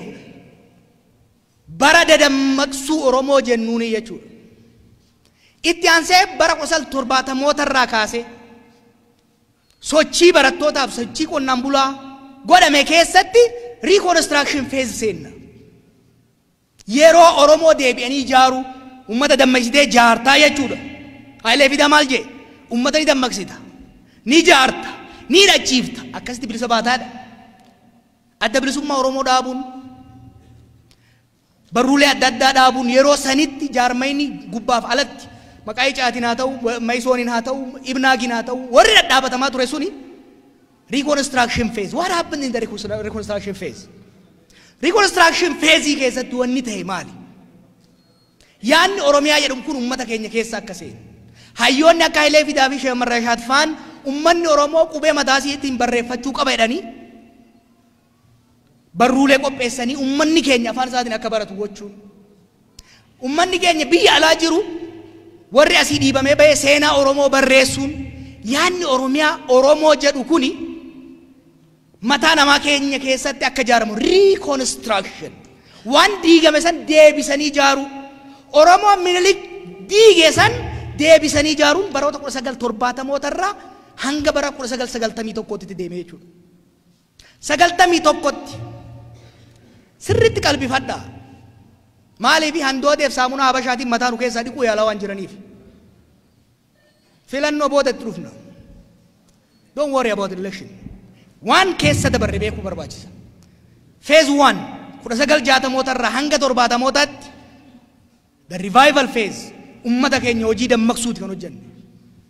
bara dammaqsuu Oromoo jennuuni jechuudha. Itti aansee bara kudha sagal torbaatamoota irraa kaasee sochii barattootaaf sochii qonnaan bulaa godhame keessatti reconstruction phase seenna. Yeroo Oromoo deebi'anii ijaaru ummata dammaqsitee jaartaa jechuudha. Hayilee Fidaa maal jee ummata ni dammaqsita ni jaarta ni dhachiifta akkasitti bilisa baataadha. Adda bilisummaa Oromoo dhaabuun barruulee adda addaa dhaabuun yeroo sanitti jaarmayni gubbaaf alatti maqaa icaatiin haa ta'u Maysooniin haa ta'u Ibnaagiin haa ta'u warri dhadhaabatamaa ture suni reconstruction phase. What happened in the reconstruction phase? Reconstruction phase keessatti wanni ta'e maali? Yaanni Oromiyaa jedhamu kun ummata keenya keessa akka seenu. Hayyoonni akka Hayilee Fidaa fi Sheek Marrashaat faan ummanni Oromoo qubee mataa isaatiin barreeffachuu qaba jedhanii barruulee qopheessanii ummanni keenya afaan isaatiin akka baratu gochuun. Ummanni keenya biyya alaa jiru warri asii dhiibamee bahee seenaa Oromoo barreessuun yaanni Oromiyaa Oromoo jedhu kuni mataa namaa keenya keessatti akka ijaaramu reconstruction waan diigame san deebisanii ijaaru Oromoo Minilik diige san deebisanii ijaaruun baroota kudha sagal torbaatamoota irraa hanga bara kudha sagal sagaltamii tokkotti deemee jechuudha. Sagaltamii tokkotti sirriitti qalbifadhaa. Maaliif handooteef saamunaa Habashaatiin mataa nu keessaa dhiquu yaalaa waan jiraniif. Filannoo boodatti dhufna. Don't worry about election. Waan keessa dabarre beekuu barbaachisa. Phase one kudha sagal jaatamoota irraa hanga torbaatamootatti the revival phase ummata keenya hojii dammaqsuuti kan hojjenne.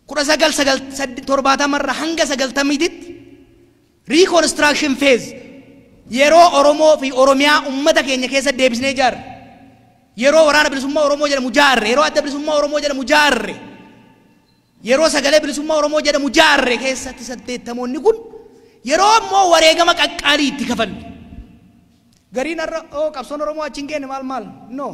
kudha sagal sagal torbaatamarra hanga sagaltamiititti reconstruction phase yeroo Oromoo fi Oromiyaa ummata keenya keessa deebisnee ijaarre yeroo waraana bilisummaa Oromoo jedhamu ijaarre yeroo adda bilisummaa Oromoo jedhamu ijaarre yeroo sagalee bilisummaa Oromoo jedhamu ijaarre keessatti saddeettamoonni kun yeroo immoo wareegama qaqqaalii itti kafalle gariin har'a oo qabsoon Oromoo achiin keenya maal maal no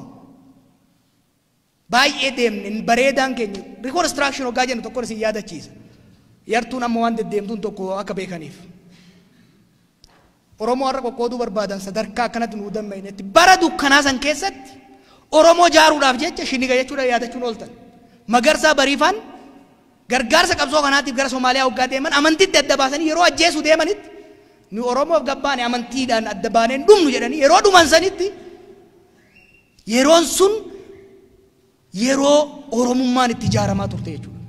baay'ee deemne bareedaan keenya reconstruction hoggaa jennu tokko isin yaadachiisa yartuun amma waan deddeemtuun tokko akka beekaniif Oromoo har'a qoqqooduu barbaadan sadarkaa akkanatti nuu dammainetti bara dukkanaa san keessatti Oromoo jaaruudhaaf jecha shiniga jechuudha yaadachuun ooltan Magarsaa Bariifaan gargaarsa qabsoo kanaatiif gara Somaaliyaa hoggaa deeman amantiitti adda baasanii yeroo ajjeesuu deemanitti nu Oromoof gabbaane amantiidhaan adda baaneen dhumnu jedhanii yeroo dhuman sanitti yeroon sun yeroo Oromummaan itti ijaaramaa turte jechuudha.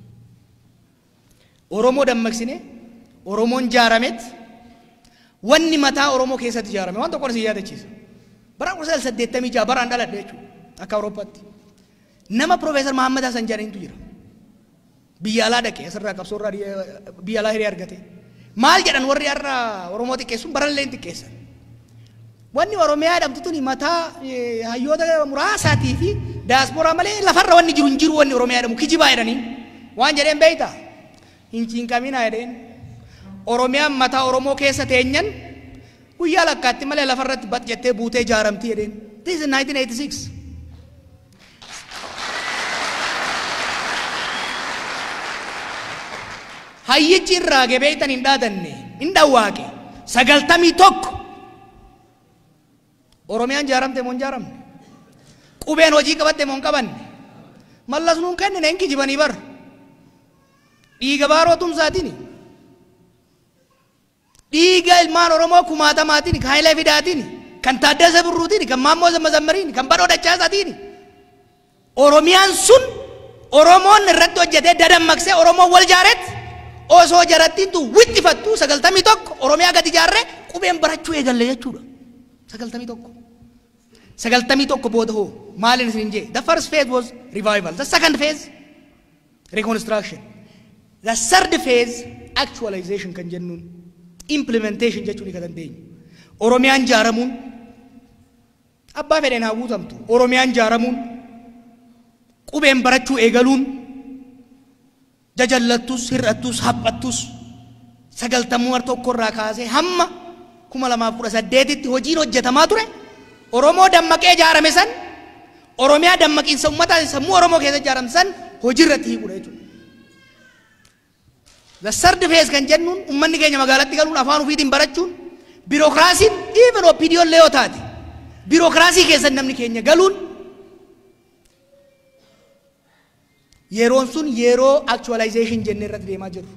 Oromoo dammaqsine Oromoon jaaramet wanni mataa Oromoo keessatti ijaarame waan tokko isin yaadachiisa. Bara kudha sagal saddeettamii jaha baraan dhaladhe jechuudha akka Awurooppaatti. Nama Profeesar Mahammad Hassan jedhanitu jira. Biyya alaa dhaqee asirraa qabsoorraa biyya alaa hiree argate. Maal jedhan warri har'a Oromoo xiqqeessuun barallee xiqqeessan. Wanni Oromiyaa jedhamtu tuni mataa hayyoota muraasaatii fi daasporaa malee lafarra wanni jiru hin jiru wanni Oromiyaa jedhamu kijibaa jedhanii waan jedheen beeyta hin cinqaminaa jedheen Oromiyaan mataa Oromoo keessa teenyan guyyaa lakkaatti malee lafarratti bat jettee buutee ijaaramti jedheen. This is nineteen eighty-six. Hayyichi irraa gebeeytan hin dhaadanne hin dhawwaaqe sagaltamii tokko Oromiyaan jaaramte moo hin jaaramne qubeen hojii qabatte moo hin qabanne mallas nuun kennine hin kijibanii bar dhiiga baaroo tumsaatiin dhiiga ilmaan Oromoo kumaatamaatiin kan Hayilee Fidaatiin kan Taaddasee Birruutiin kan Maammoo Mazammariin kan Badhoo Dachaasaatiin Oromiyaan sun Oromoon irratti hojjetee dadammaqsee Oromoon wal jaaretti osoo jarattiin tu wixxifattu sagaltamii tokko Oromiyaa gadi ijaarre qubeen barachuu eegalle jechuudha. Sagaltamii tokko. Sagaltamii tokko booda hoo maalin isin jee? The first phase was revival. The second phase reconstruction. The third phase actualization kan jennuun implementation jechuun kan dandeenyu. Oromiyaan jaaramuun abbaa fedheen haa guutamtu. Oromiyaan jaaramuun qubeen barachuu eegaluun jajallattus hir'attus haphattus sagaltamuu tokko irraa kaasee hamma kuma lamaaf kudha saddeetitti hojiin hojjetamaa ture Oromoo dammaqee ijaarame san Oromiyaa dammaqiinsa uummataa sammuu Oromoo keessa ijaarame san hojiirratti hiikudha jechuudha. The third phase kan jennuun uummanni keenya magaalatti galuun afaan ofiitiin barachuun biirokraasiin even opinion leeyoo taate biirokraasii keessa namni keenya galuun yeroon sun yeroo actualization jennee irratti deemaa jiru.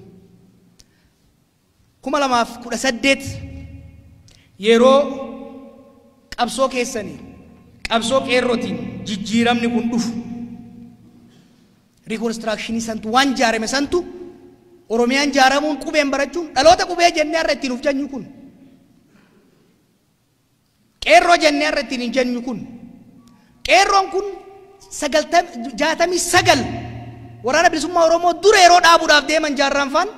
kuma lamaaf kudha saddeet yeroo qabsoo keessanii qabsoo qeerrootiin jijjiiramni kun dhufu reconstructionii santu waan jaarame santu Oromiyaan jaaramuun qubeen barachuun dhaloota qubee jennee irra ittiin uf jennu kun qeerroo jennee irra ittiin hin jennu kun qeerroon kun jaatamii sagal waraana bilisummaa Oromoo dura yeroo dhaabuudhaaf deeman jaarraan faan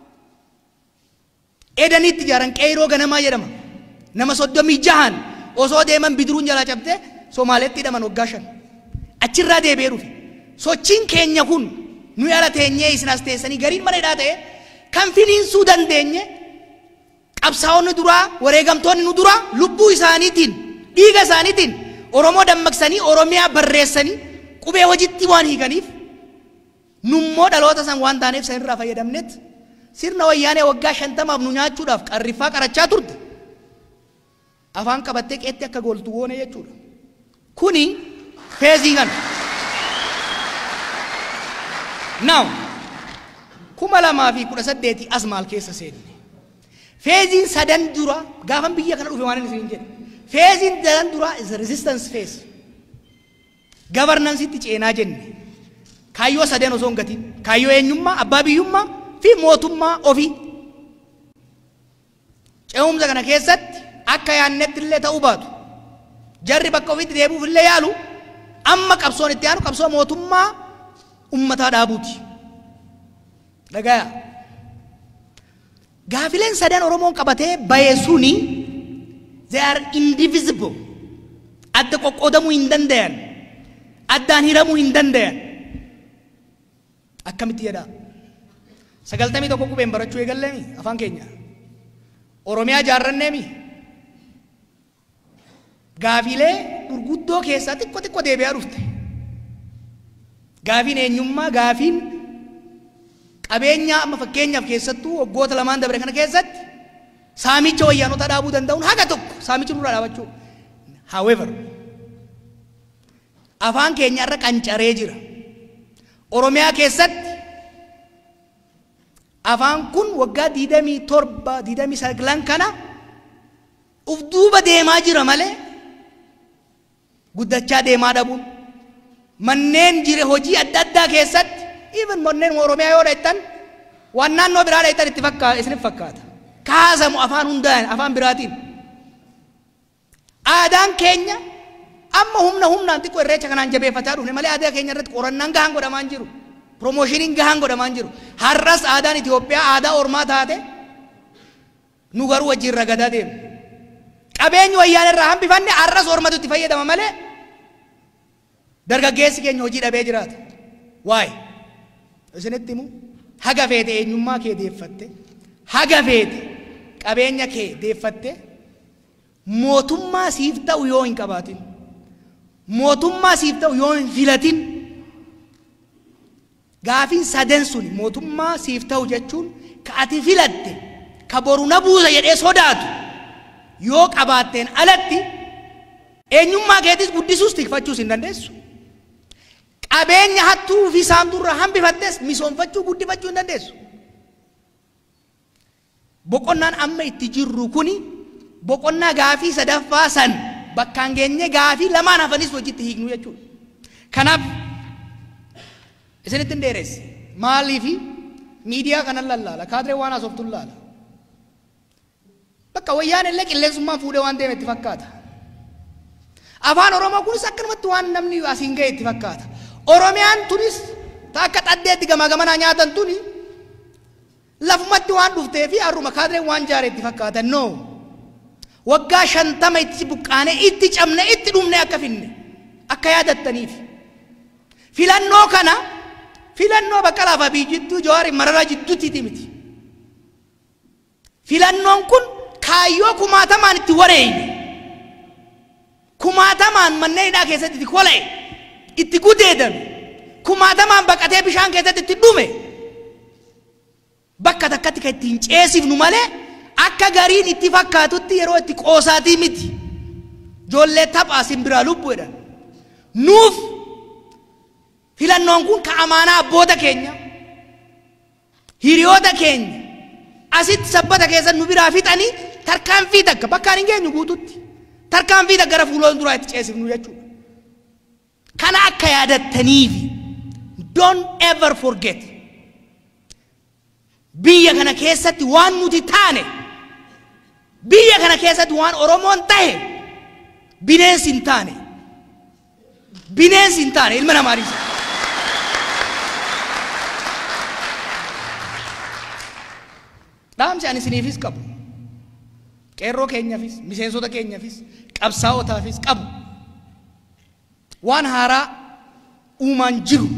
edaniitti jaaran qeerroo ganamaa jedhama nama soddomii jahan osoo deeman bidiruun jalaa cabtee Somaaleetti hidhaman waggaa shan achirraa deebi'ee dhufe sochiin keenya kun nu ala teenyee isin as teessanii gariin mana hidhaa ta'e kan finiinsuu dandeenye qabsaa'onni duraa wareegamtoonni nu duraa lubbuu isaaniitiin dhiiga isaaniitiin Oromoo dammaqsanii Oromiyaa barreessanii qubee hojiitti waan hiikaniif nummoo dhaloota san waan taaneef san irraa fayyadamneet sirna wayyaanee waggaa shantamaaf nu nyaachuudhaaf qarriffaa qarachaa turte afaan qabattee qeetti akka gooltu goone jechuudha. Kuni feezii kana. Now kuma lamaa fi kudha saddeeti as maal keessa seenne feeziin sadan dura gaafan biyya kana dhufe waan inni isin jedhe feeziin sadan dura is a resistance phase governance itti ceenaa jenne kaayyoo sadan osoo hin gatiin kaayyoo eenyummaa abbaa biyyummaa fi mootummaa ofii ce'umsa kana keessatti akka yaannetti illee ta'uu baatu jarri bakka ofiitti deebi'uuf illee yaalu amma qabsoon itti aanu qabsoo mootummaa ummataa dhaabuuti Dhagaya. Gaafileen sadan Oromoon qabatee baye suni they are indivisible. Adda qoqqoodamuu hin danda'an. Addaan hiramuu hin danda'an. Akkamitti jedha? Sagaltamii tokko qubeen barachuu eegalleemi afaan keenya. Oromiyaa jaarranneemi. Gaafilee gurguddoo keessaa xiqqoo xiqqoo deebi'aa dhufte. Gaafiin eenyummaa, gaafiin qabeenya amma fakkeenyaaf keessattuu waggoota lamaan dabre kana keessatti saamicha wayyaanota dhaabuu danda'uun haga tokko saamichi nurraa dhaabachuu. However, afaan keenya irra qancaree jira. Oromiyaa keessatti afaan kun waggaa digdamii torba digdamii sagal kana uf duuba deemaa jira malee guddachaa deemaa dhabuun manneen jire hojii adda addaa keessatti even manneen Oromiyaa yoo dheettan waan naannoo biraa dheettan itti fakkaata isinif fakkaata kaasamu afaan hundaan afaan biraatiin aadaan keenya amma humna humnaan xiqqoo irreecha kanaan jabeeffataa dhufne malee aadaa keenya irratti qorannaan gahaan godhamaan jiru promoshiniin gahaan godhamaan jiru har'as aadaan Itoophiyaa aadaa ormaa taate nu garuu wajjin ragadaa deemu qabeenyi wayyaan irraa hambifanne har'as ormatu itti fayyadama malee dargaggeessi keenya hojii dhabee jiraata. Waay isinitti himu haga feete eenyummaa kee deeffatte haga feete qabeenya kee deeffatte mootummaa siif ta'u yoo hin qabaatin mootummaa siif ta'u yoo hin filatin gaafiin sadan suni mootummaa siif ta'u jechuun ka ati filatte ka boru na buusa jedhee sodaatu yoo qabaatteen alatti eenyummaa keetis guddisuus tikfachuus hin dandeessu. Qabeenya hattuu fi saamturra hambifattes misoomfachuu guddifachuu hin dandeessu. Boqonnaan amma itti jirru kuni boqonnaa gaafii sadaffaa san bakkaan geenye gaafii lamaan hafanis hojiitti hiiknu jechuudha. Kanaaf isinitti hin dheeresse maaliifi miidiyaa kanan lallaala kaadiree waan haasoftu laala. Bakka wayyaan illee qilleensummaan fuudhee waan deeme itti fakkaata. Afaan Oromoo kunis akkanumatti waan namni asiin ga'e itti fakkaata. Oromiyaan tunis akka xaddeetti gamaa gamanaa nyaatan tuni lafumatti waan dhuftee fi har'uma kaadiree waan jaaree itti fakkaata. No. Waggaa shantama itti buqqaane itti cabne itti dhumne akka finne akka yaadattaniif. Filannoo kana filannoo Baqqalaa fi Abiy jidduu Jawaar Mararaa jidduutti miti. Filannoon kun kaayyoo kumaatamaan itti wareeyne kumaatamaan manneen hidhaa keessatti itti kola'e itti gudeedame kumaatamaan baqatee bishaan keessatti itti dhume bakka takkatti kan ittiin ceesifnu malee akka gariin itti fakkaatutti yeroo itti qoosaatii miti. Ijoollee taphaa simbiraa lubbuu jedhan nuuf filannoon kun ka amaanaa abboota keenya hiriyoota keenya asitti sabbata keessa nu biraa fixanii tarkaanfii takka bakkaan hin geenyu guututti tarkaanfii takka gara fuuloon duraa itti ceesifnu jechuudha. Kana akka yaadattaniifi don't ever forget biyya kana keessatti waan nuti taane biyya kana keessatti waan Oromoon ta'e bineensi hin taane bineensi hin taane ilma namaatiif. Dhaamsi ani isiniifis qabu qeerroo keenyaafis miseensota keenyaafis qabsaa'otaafis qabu waan haaraa uumaan jiru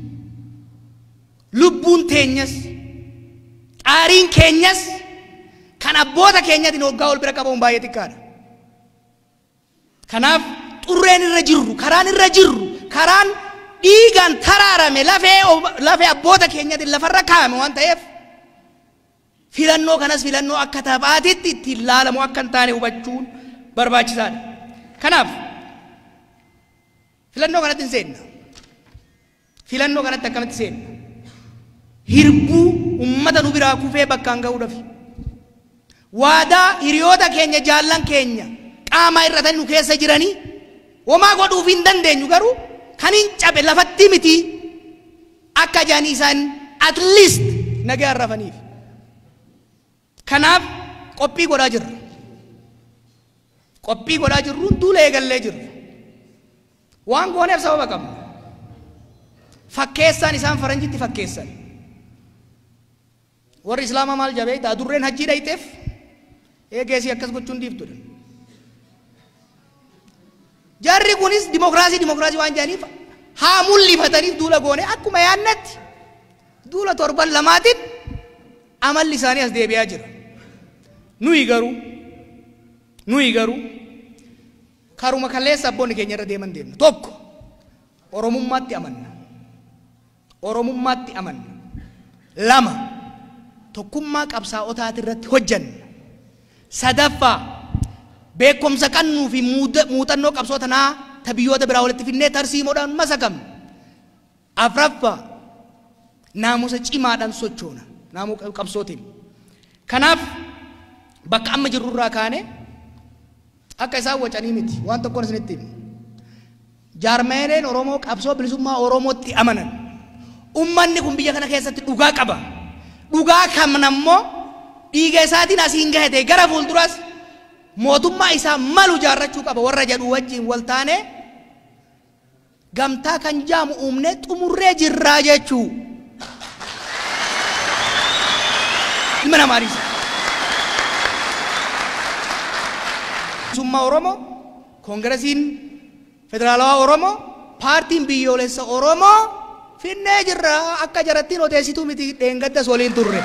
lubbuun teenyas qaariin keenyas kan abboota keenyatiin hoggaa ol bira qabamuun baay'ee xiqqaadha. Kanaaf xurreen irra jirru karaan irra jirru karaan dhiigaan taraarame lafee lafee abboota keenyatiin lafarra kaa'ame waan ta'eef filannoo kanas filannoo akka taphaatitti itti ilaalamu akka hin taane hubachuun barbaachisaadha. Kanaaf filannoo kanatti hin seenna. Filannoo kanatti akkamitti seenna? Hirbuu ummata nu biraa kufee bakkaan ga'uudhaaf. Waadaa hiriyoota keenya jaallan keenya qaama irratanii nu keessa jiranii homaa godhuuf hin dandeenyu garuu kan hin cabe lafatti miti akka jaanii isaan at least nagaan rafaniif. Kanaaf qophii godhaa jirra. Qophii godhaa jirruun duula eegallee jirra. Waan gooneef sababa qabna. Fakkeessaan isaan faranjitti fakkeessan. warri islaamaa maal jabee taa durreen hajjii dhayteef eegeesii akkas gochuun diiftuudha. Jarri kunis dimokiraasii dimokiraasii waan jedhaniif haa mul'ifataniif duula goone akkuma yaannatti duula torban lamaatiin amalli isaanii as deebi'aa jira. Nuyi garuu nuyi garuu karuma kaleessa abboonni keenya irra deeman deemna. Tokko oromummaatti amanna. Oromummaatti amanna. Lama tokkummaa qabsaa'otaati irratti hojjanna. Sadaffaa beekumsa qannuu fi muuxannoo qabsoota naa tabiyyoota biraa walitti finnee tarsiimoodhaan masakamna. Afraffaa naamusa cimaadhaan sochoona. Naamusa qabsootiin. Kanaaf bakka amma jirru irraa kaane akka isaan wacanii miti waan tokkoon isinitti himu. Jaarmeeneen Oromoo qabsoo bilisummaa Oromootti amanan. Ummanni kun biyya kana keessatti dhugaa qaba. Dhugaa kana immoo dhiiga isaatiin asiin gahate gara fuulduras mootummaa isaa malu jaarrachuu qaba warra jedhu wajjin wal taane gamtaa kan jaamu uumne xumurree jirraa jechuu. Ilma namaadhiisa. Bilisummaa Oromoo, Koongiresiin Federaalawaa Oromoo, Paartiin Biyyoolessa Oromoo finnee jirra akka jarattiin odeessituu miti dheengaddas waliin turre.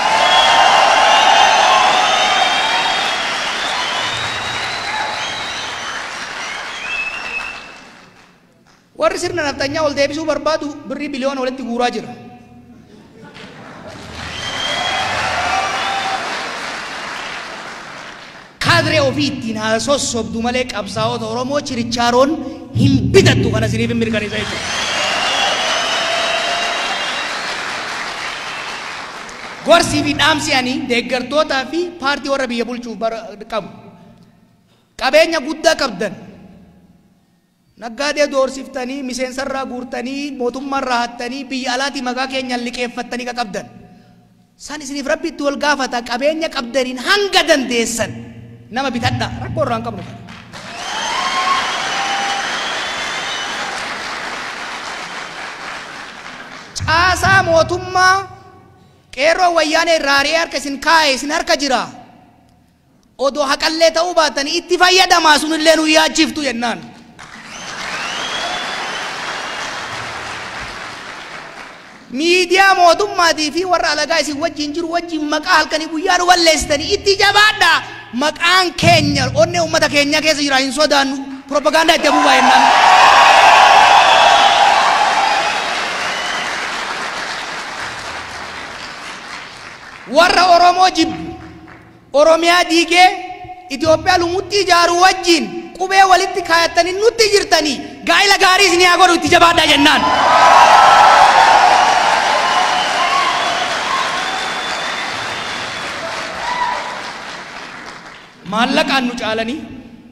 Warri sirna naftanyaa ol deebisuu barbaadu birrii biliyoona walitti guuraa jira. Kadree ofii ittiin haa sossobdu malee qabsaa'ota Oromoo chirichaaroon hin bitattu kana isiniif hin mirkaneessa jechuudha. Gorsii fi dhaamsi ani deeggartootaa fi paartii warra biyya bulchuuf qabu. Qabeenya guddaa qabdan. Naggaadee doorsiftanii miseensarraa guurtanii mootummaarraa hattanii biyya alaatii maqaa keenyaan liqeeffattanii ka qabdan. San isiniif rabbitti wal gaafata qabeenya qabdaniin hanga dandeessan nama bitadha rakkoo irraa hin qabnu. Caasaa mootummaa qeerroo wayyaanee raaree harka isin kaa'e isin harka jira. Odoo haqallee ta'uu baatanii itti fayyadamaa sunillee nu yaachiftu jennaan. Miidiyaa mootummaatii fi warra alagaa isin wajjin jiru wajjin maqaa halkanii guyyaa nu balleessitanii itti jabaadha. Maqaan keenya onnee uummata keenya keessa jira hin sodaannu propagaandaa itti abuubaa jennaan. Warra Oromoo jibbu Oromiyaa diigee Itoophiyaa lumutti ijaaru wajjin qubee walitti kaayatanii nutti jirtanii gaa'ila gaarii isin haa godhu itti jabaadhaa jennaan. Maallaqaan nu caalanii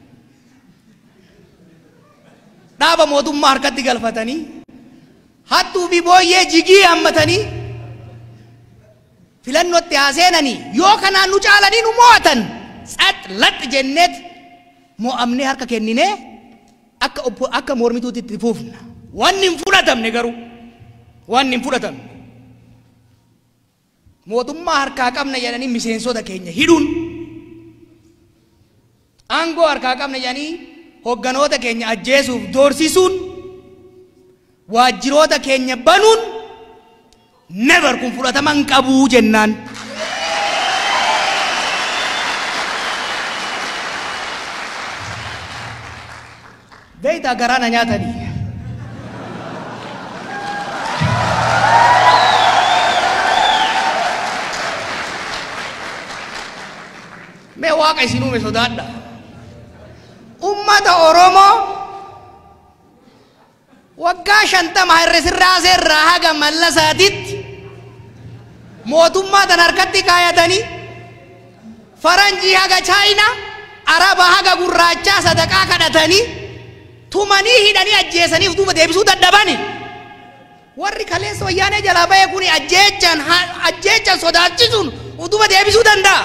dhaaba mootummaa harkatti galfatanii hattuu fi booyyee jigii hammatanii filannootti haaseenanii yoo kanaan nu caalanii nu mo'atan xax lax jenneet mo'amnee harka kenninee akka akka mormituutti itti fuufna. Wanni hin fudhatamne garuu wanni hin fudhatamne mootummaa harkaa qabna jedhanii miseensota keenya hidhuun aangoo harkaa qabna jedhanii hogganoota keenya ajjeesuuf doorsisuun waajjiroota keenya banuun never kun fudhatama hin qabu jennaan. Beeytaa garaana nyaatanii mee waaqa isin uume sodaadha. Ummata Oromoo waggaa shantama hir'isirraa seerraa haga mallasaatitti mootummaa tan harkatti kaayatanii faranjii haga chaayinaa araba haga gurraachaa sadaqaa kadhatanii tumanii hidhanii ajjeesaniif duuba deebisuu dadhabani. Warri kaleessa wayyaanee jalaa ba'e kun ajjeechaan ajjeechaan sodaachisuun duuba deebisuu danda'a.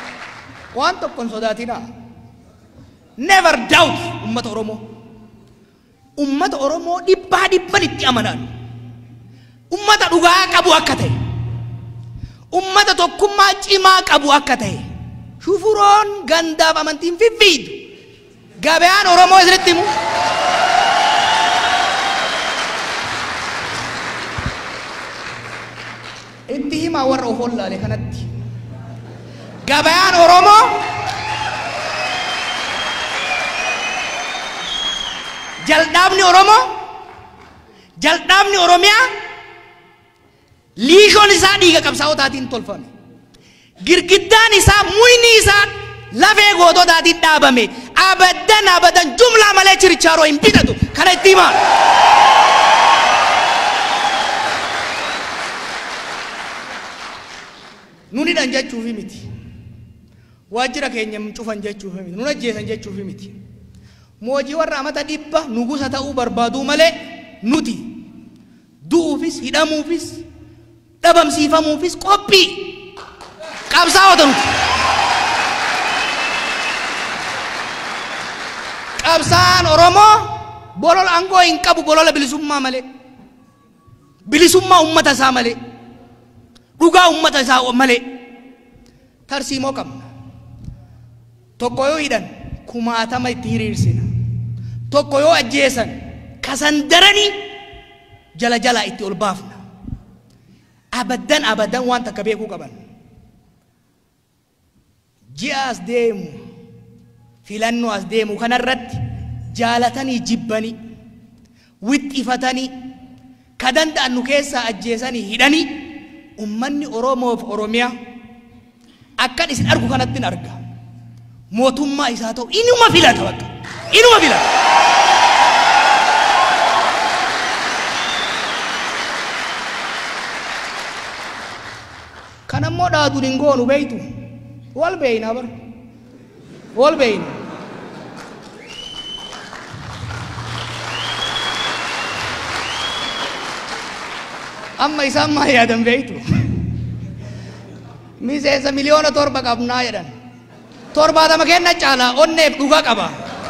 Waan tokkoon sodaatina. Never doubt ummata Oromoo. ummata Oromoo dhibbaa dhibban itti amanan ummata dhugaa qabu akka ta'e ummata tokkummaa cimaa qabu akka ta'e shufuroon gandaaf amantiin fiffiidu gabaan Oromoo isinitti himu itti himaa warra of wallaalee kanatti gabaan Oromoo jaldaabni Oromoo jaldaabni Oromiyaa liishoon isaa dhiiga qabsaa'otaatiin tolfame girgiddaan isaa muyni isaa lafee goototaatiin dhaabame abadan abadan jumlaa malee chirichaaroo hin bitatu kana itti himaa nuni dhan jechuufi miti waajjira keenya cufan jechuufi miti nun ajjeesan jechuufi miti moojii warra amata dhibba nugusa ta'uu barbaaduu malee nuti du'uufis hidhamuufis dhabamsiifamuufis qophii qabsaa'ota nuti qabsaan Oromoo bolola angoo hin qabu bolola bilisummaa malee bilisummaa ummata isaa malee dhugaa ummata isaa malee tarsiimoo qabna tokko yoo hidhan kumaatama itti hiriirsina tokko yoo ajjeesan kasan daranii jala jala itti ol baafna abadan abadan waan takka beekuu qaban ji'a as deemu filannoo as deemu kanarratti jaalatanii jibbanii wixxifatanii ka danda'an nu keessaa ajjeesanii hidhanii ummanni Oromoo fi Oromiyaa akkan isin argu kanatti arga mootummaa isaa ta'u inuma filata bakka inuma filata kanammoo dhaaduun hin goonu beeytu wal beeyna bar wal beeyna amma isaan maa yaadan beeytu miseensa miliyoona torba qabnaa jedhan torbaatama kenna caalaa onneef dhugaa qaba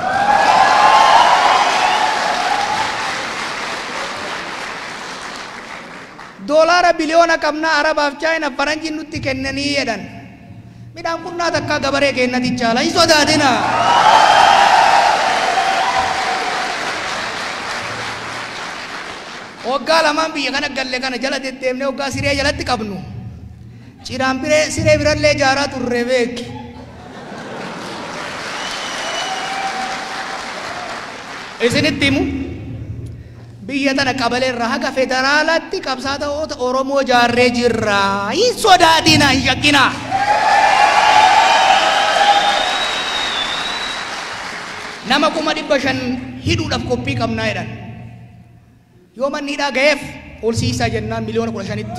doolaara biliyoona qabnaa arabaaf chaayina faranjiin nutti kennanii jedhan midhaan qunnaa takkaa gabaree kennati caalaa hin sodaatina waggaa lamaan biyya kana galle kana jala deddeemnee waggaa siree jalatti qabnu ciraan biree siree birallee jaaraa turre beeki isinitti himu biyya tana qabaleerraa haga federaalaatti qabsaa'ota Oromoo jaarree jirra hin sodaatina hin shakkina nama kuma dhibba shan hidhuudhaaf qophii qabnaa jedhan yoo manni hidhaa ga'eef ol siisaa jennaan miliyoona kudha shanitti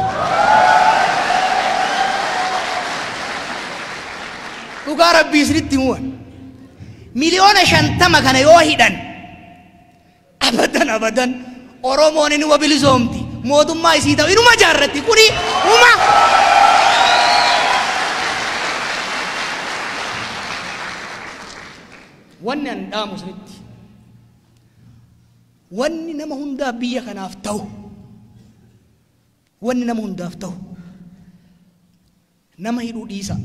dhugaa rabbii isinitti himuwan miliyoona shantama kana yoo hidhan abadan abadan Oromoon inuma bilisoomti mootummaa isii ta'u inuma jaarratti kuni uma wanni an dhaamu isinitti wanni nama hundaaf biyya kanaaf ta'u wanni nama hundaaf ta'u nama hidhuu dhiisa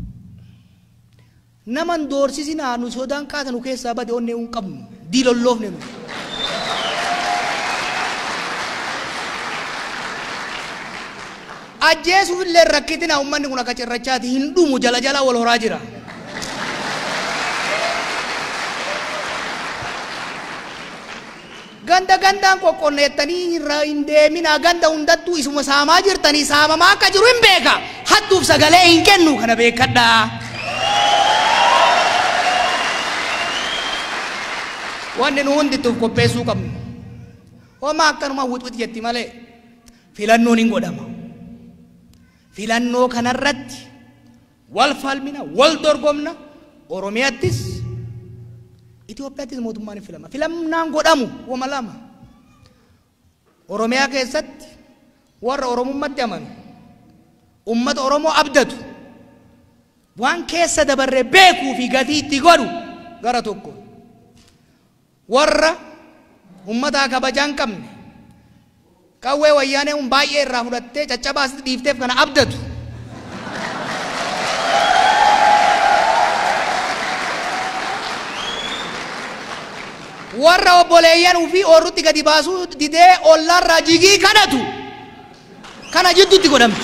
naman doorsisinaa nu sodaan kaatanu keessaa bade onnee hin qabnu diilolloofne nu ajjeesuuf illee rakkitina ummanni kun akka cirrachaati hin dhumu jala jala wal horaa jira ganda gandaan qoqqonneettanii hin deemina ganda hundattuu isuma saamaa jirtanii saamamaa akka jiru hin beeka hattuuf sagalee hin kennu kana beekadhaa wanni nu hundittuuf qopheessuu qabnu homaa akkanuma wixwixi jetti malee filannoon hin godhama filannoo kanarratti wal falmina wal dorgomna Oromiyaattis Itoophiyaattis mootummaan filama filannaan godhamu wama lama Oromiyaa keessatti warra Oromummaatti amanu ummata Oromoo abdatu waan keessa dabarre beekuu fi gatii itti godhu gara tokko warra ummata kabajaan qabne qawwee wayyaanee un baay'ee irraa fudhattee caccabaas dhiifteef kana abdatu warra obboleeyyan ufii oorrutti gadi baasuu didee ollarraa jigii kadhatu kana jidduutti godhamti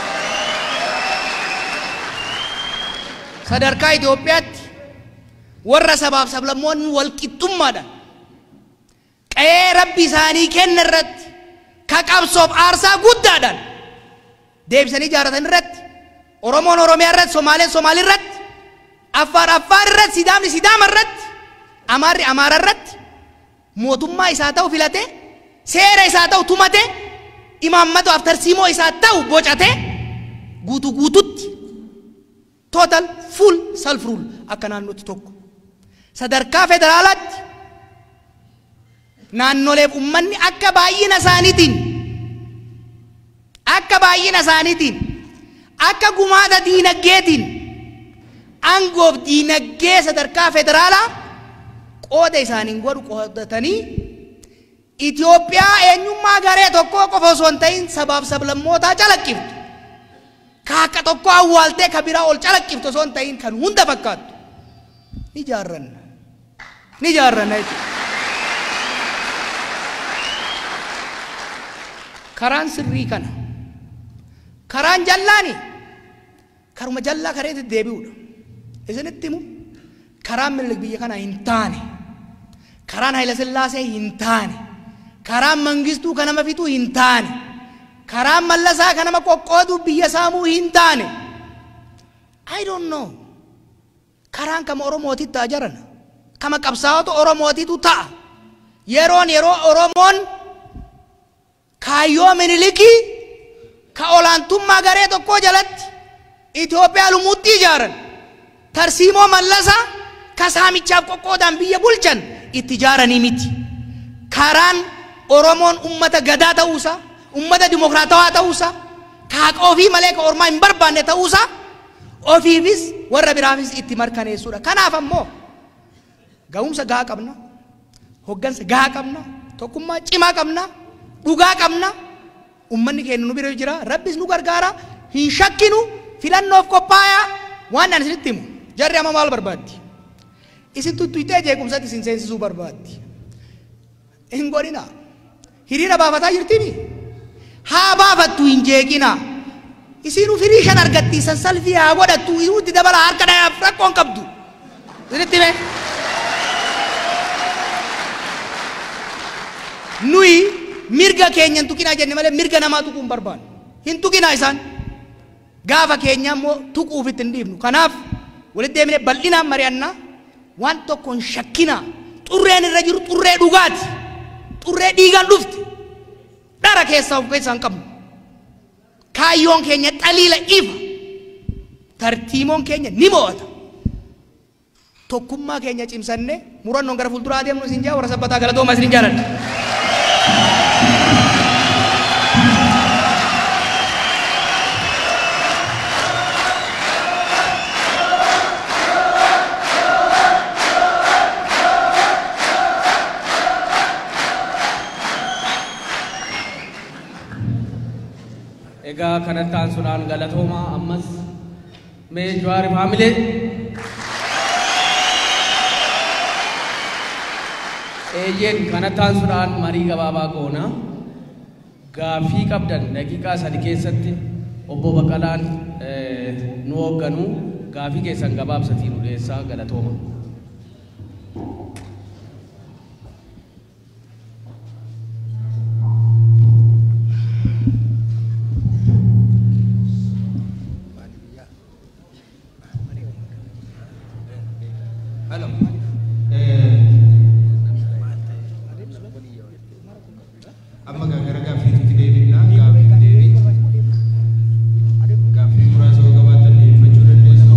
sadarkaa Itoophiyaatti warra sabaaf sablammoonni wal qixxummaadhaan qe'ee rabbi isaanii kenna irratti ka qabsoof aarsaa guddaadhaan deebisanii ijaaratan irratti Oromoon Oromiyaa irratti Somaaleen Somaalii irratti Affaar Affaar irratti Sidaamni Sidaama irratti Amaarri Amaara irratti mootummaa isaa ta'u filatee seera isaa ta'u tumatee imaammata aftarsiimoo isaa ta'u bocatee guutuu guututti total full self rule akka naannootti tokko sadarkaa federaalaatti naannoleef ummanni akka baay'ina isaaniitiin akka baay'ina isaaniitiin akka gumaata diinagdeetiin aangoof diinagdee sadarkaa federaalaa qooda isaaniin godhu qoodatanii Itoophiyaa eenyummaa garee tokko qofa osoo hin ta'in sabaaf sablammootaa calaqqiftu kaaka tokko awwaaltee ka biraa ol calaqqiftu osoo hin ta'in kan hunda fakkaattu ni jaarranna ni jaarranna jechuudha. karaan sirrii kana karaan jallaani karuma jallaa kareetti deebi'uudha isinitti himu karaan Minilik biyya kana hin taane karaan Haayile Sillaasee hin taane karaan Mangistuu kanama fixuu hin taane karaan Mallasaa kanama qoqqooduu biyya saamuu hin taane I don't know karaan kama Oromootitti ta'a jarana kama qabsaa'ota Oromootitu ta'a yeroon yeroo Oromoon kaayyoo Minilikii ka olaantummaa garee tokkoo jalatti Itoophiyaa lumuutti ijaaran tarsiimoo Mallasaa ka saamichaaf qoqqoodaan biyya bulchan itti ijaaranii miti karaan Oromoon ummata gadaa ta'uusaa ummata dimokiraatawaa ta'uusaa ka haqa ofii malee ka ormaa hin barbaanne ta'uusaa ofiifis warra biraafis itti mirkaneessuudha. Kanaaf ammoo ga'umsa gahaa qabna hoggansa gahaa qabna tokkummaa cimaa qabna dhugaa qabna ummanni keenya nu bira jira rabbis nu gargaara hin shakkinu filannoof qophaayaa waan ani isinitti himu jarri amma maal barbaaddi isin tuttuutee jeequmsatti isin seensisuu barbaaddi hin godhina hiriira baafataa jirtimi haa baafattu hin jeeqina isinu firii shan argattiisan salfii haa godhattu inuutti dabala harka dhayaaf rakkoon qabdu isinitti hime nuyi mirga keenya hin tuqinaa jenne malee mirga namaa tuquu hin barbaannu hin tuqinaa isaan gaafa keenya immoo tuquufitti hin dhiifnu kanaaf walitti deemnee bal'inaan mari'annaa waan tokko hin shakkinaa xurreen irra jiru xurree dhugaati xurree dhiigaan dhufti dhara keessaa of keessaa hin qabnu kaayyoon keenya xaliila ifa tartiimoon keenya ni mo'ata tokkummaa keenya cimsannee murannoon gara fuulduraa deemnu isin jaa warra sabbataa galatooma isin jaaladha. Egaa kanattaan sunaan galatooma ammas mee Jawaari faamilee eeyyeen kanattaan sunaan marii gabaabaa goona gaafii qabdan daqiiqaa sadi keessatti obbo Baqqalaan nu hoogganu gaafii keessan gabaabsatii nu dhiyeessaa galatooma. Amma gara gaaffiitti deebinaa gaaffii deebii gaaffii muraasa yoo qabaatan dhiyeeffachuu dandeessu.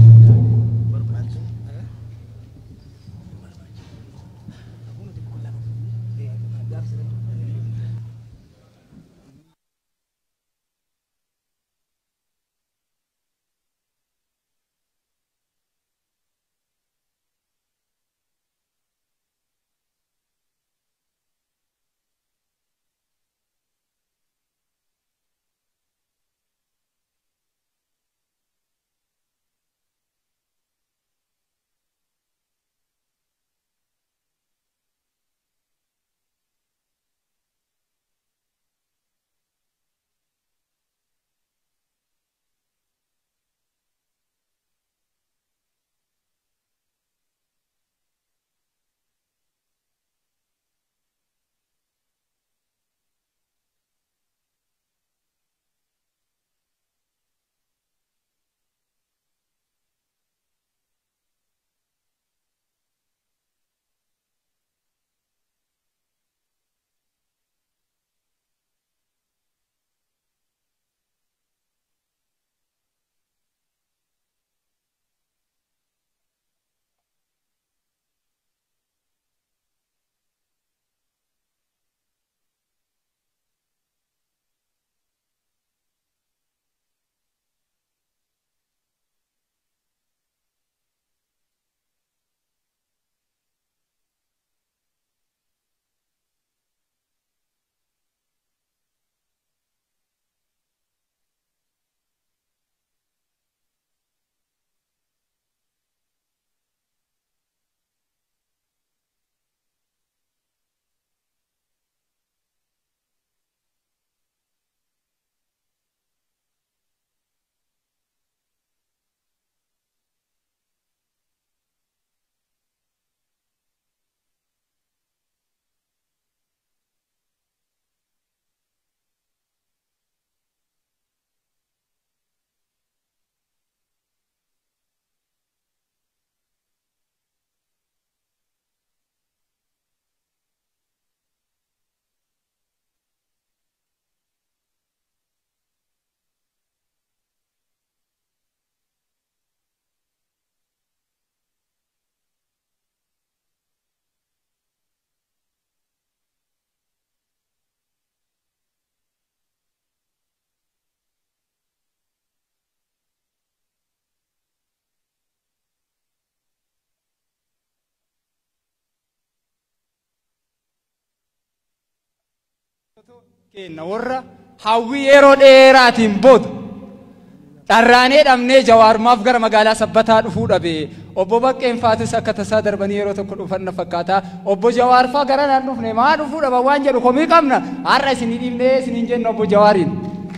kenna warra hawwii yeroo dheeraatiin booda dharraanee dhabnee jawaarmaaf gara magaalaa sabbataa dhufuu dhabe obbo Baqqeen Faatis akka tasaa darbanii yeroo tokko dhufanna fakkaata obbo Jawaarfaa gara naan dhufne maa dhufuu dhaba waan jedhu komii qabna har'a isinii dhiibnee isiniin jenna obbo Jawaariin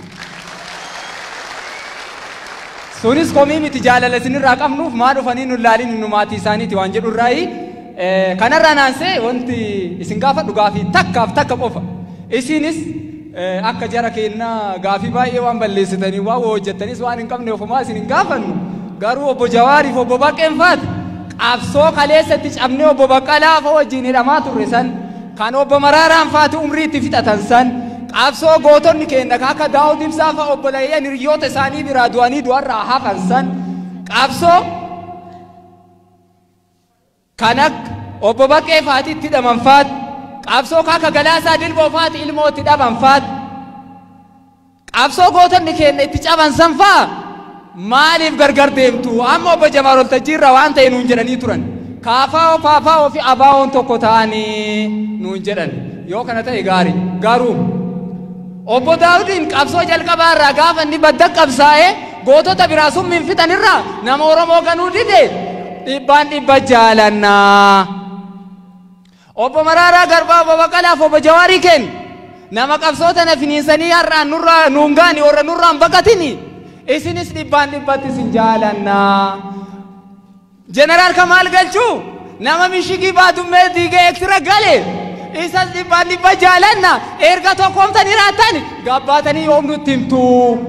sunis komii miti jaalala isinirraa qabnuuf maa dhufanii nu laaliin nu maatii isaaniiti waan jedhu irraayi kanarraa naansee wanti isin gaafadhu gaafii takkaaf takka qofa isinis akka jara keenna gaafii baay'ee waan balleessitanii waan hojjettanis waan hin qabne ofumaa isin hin gaafannu garuu obbo Jawaariif obbo Baqqeen Faati qabsoo kaleessatti cabnee obbo Baqqalaa fa wajjin hidhamaa turre san kan obbo Maraaraan Faati umrii itti fixatan san qabsoo gootonni keenna akka Daawud Ibsaa fa obbo Layyan hiriyoota isaanii biraa du'anii du'arraa hafan san qabsoo kan akka obbo Baqqee Faati itti hidhaman Faati qabsoo akka Galaasaa Dilboo Faati ilmoo itti dhaban Faati qabsoo gootonni keenna itti caban san faa maaliif gargar deemtu amma obbo Jamaal Waltajjiirraa waan ta'e nuun jedhanii turan kaafaa paapaa fi abaawoon tokko ta'anii nuun jedhan yoo kana ta'e gaarii garuu obbo Daawudiin qabsoo jalqabaa irraa gaafa inni badda qabsaa'ee gootota biraa summiin fixanirraa nama Oromoo ganuu dide dhibbaan dhibba jaalannaa obbo Maraaraa Garbaa obbo Baqqalaaf obbo Jawaarii kennu nama qabsoota na finiinsanii har'aan nurraa nuun gaani warra nurraan baqatini isinis dhibbaan dhibbatti isin jaalannaa Jeneraal Kamaal Galchuu nama mishigii baadummee diigee eektira gale isas dhibbaan dhibba jaalanna erga tokkoomtanii raattan gabbaatanii yoom nutti himtu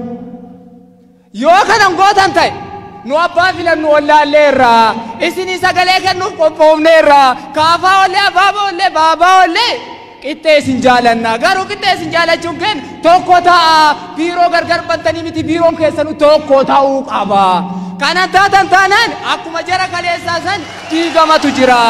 yoo kanan gootan ta'e nu abbaa filannu wallaalleerra isinii sagalee kennuuf qophoofneerra kaafaa ollee abaabaa ollee baabaa ollee qixxee isin jaalanna garuu qixxee isin jaalachuun kenna tokko ta'a biiroo gargar bantanii miti biiroon keessanuu tokko ta'uu qaba kana taatan taanaan akkuma jara kaleessaa san diigamatu jira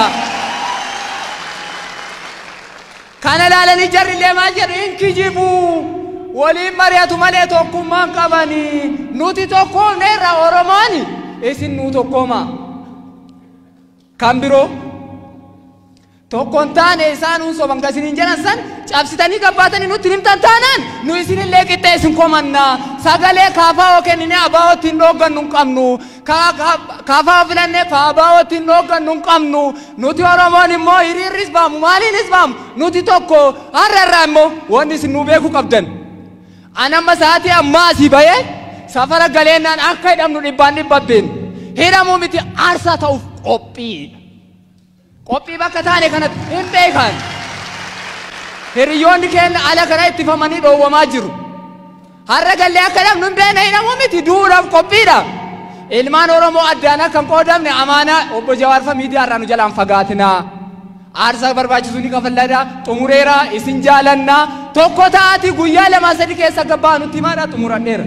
kana laalanii jarrillee maal jedhu hin kijibu waliin mari'atu malee tokkummaan qabanii nuti tokkoomneerra Oromooni isin nuu tokkooma kan biroo tokkon taane isaanuun soban gasiniin jedhan san cabsitanii gabbaatanii nutti himtan taanaan nu isinillee qixxee isin komanna sagalee kaafaa kennine abaa'ootti hin dhooggannu hin qabnu kaafaa filannee abaa'ootti hin dhooggannu hin qabnu nuti Oromoon immoo hiriirris baamu maaliinis baamu nuti tokko har'a irraa immoo wanni isin nuu beekuu qabdan anamma sa'aatii ammaa asii bahee safara galeennaan akka hidhamnu dhibbaan dhibba beenu hidhamuu miti aarsaa ta'uuf qophii qophii bakka taane kanatti hin beekan hiriyoonni keenya ala kana ittifamanii dhoowwamaa jiru har'a gallee akka dhabnu hin beekne hidhamuu miti duudhaaf qophiidha ilmaan Oromoo addaan akka hin qoodamne amaanaa obbo Jawaarfa miidiyaa irraa nu jalaan fagaatinaa aarsaa barbaachisu ni kafalladha xumureera isin jaalannaa tokko taati guyyaa lama sadi keessa gabbaa nutti himaadha xumuradheera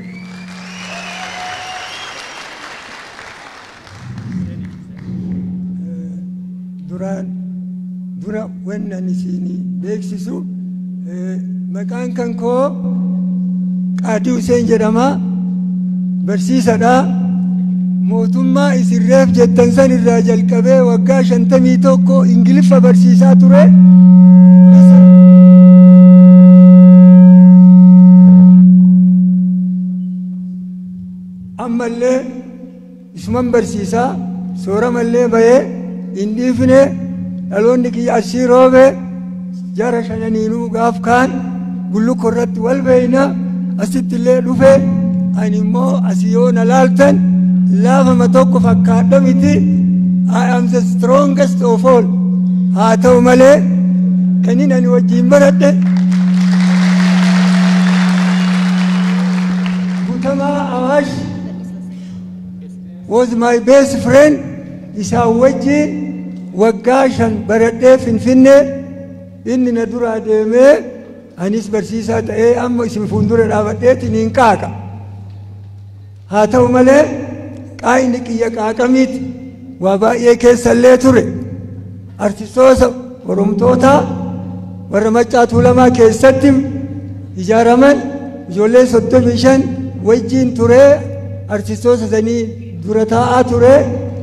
duraan dura wannan isinii beeksisu maqaan kan koo Qaadii Huseen jedhama barsiisadha mootummaa isinreef jettan san irraa jalqabee waggaa shantamii tokko Ingiliffa barsiisaa ture ammallee isuman barsiisaa sooramallee bahee indiifne dhaloonni kiyya asii roobe jara shananiinuu gaaf kaan gulluko irratti wal beeyna asitti illee dhufe ani immoo asii yoo na laaltan laafama tokko fakkaadha miti I am the strongest of all haa ta'u malee kanin ani wajjiin baradhe Gutamaa Awaash was my best friend isaa wajjiin waggaa shan baradhee Finfinnee inni na duraa deemee anis barsiisaa ta'ee amma isin fuuldura dhaabadheetiin hin qaaqa haa ta'u malee qaayni qiyya qaaqamiiti waa baay'ee keessallee ture artistoota Oromtoota warra Maccaa Tuulamaa keessatti ijaaraman ijoollee soddomii shan wajjiin turee artistoota sanii dura taa'aa ture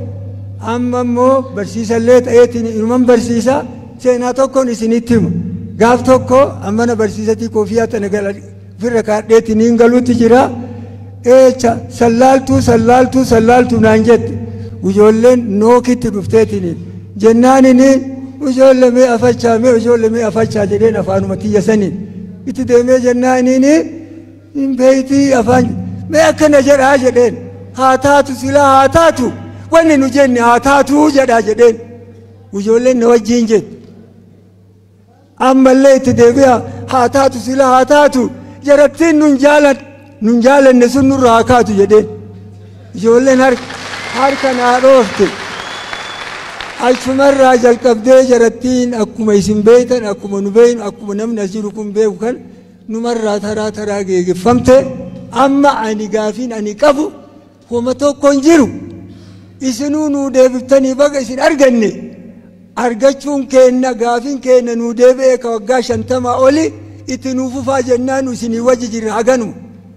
amma immoo barsiisallee ta'eetiin inuman barsiisa seenaa tokkoon isinitti himu gaaf tokko ammana barsiisatii koofiyaa tana gala firra kaadheetiin hin galuutti jira eecha sallaaltuu sallaaltuu sallaaltuu naan jette ijoolleen nookitti dhufteetiin jennaan inni ijoollee mee afachaa mee ijoollee mee afachaa jedheen afaanuma tiyya saniin itti deemee jennaan inni hin beeytii afaan mee akkana jedhaa jedheen haa taatu silaa haa taatu wanni nu jenne haa taatu jedhaa jedheen ijoolleen na wajjiin jette ammallee itti deebi'a haa taatu silaa haa taatu jarattiin nun jaalan nun jaalanne sun nurra haa kaatu jedheen ijoolleen harka naa dhoofte achumarraa jalqabdee jarattiin akkuma isin beeytan akkuma nu beeynu akkuma namni as jiru kun beeku kan numarraa taraa taraa geeggeeffamte amma ani gaafiin ani qabu homa tokko hin jiru isinuu nuu deebiftanii baga isin arganne argachuun keenna gaafiin keenna nuu deebi'ee ka waggaa shantamaa oli itti nuu fufaa jennaan isinii wajji jirra haganuma.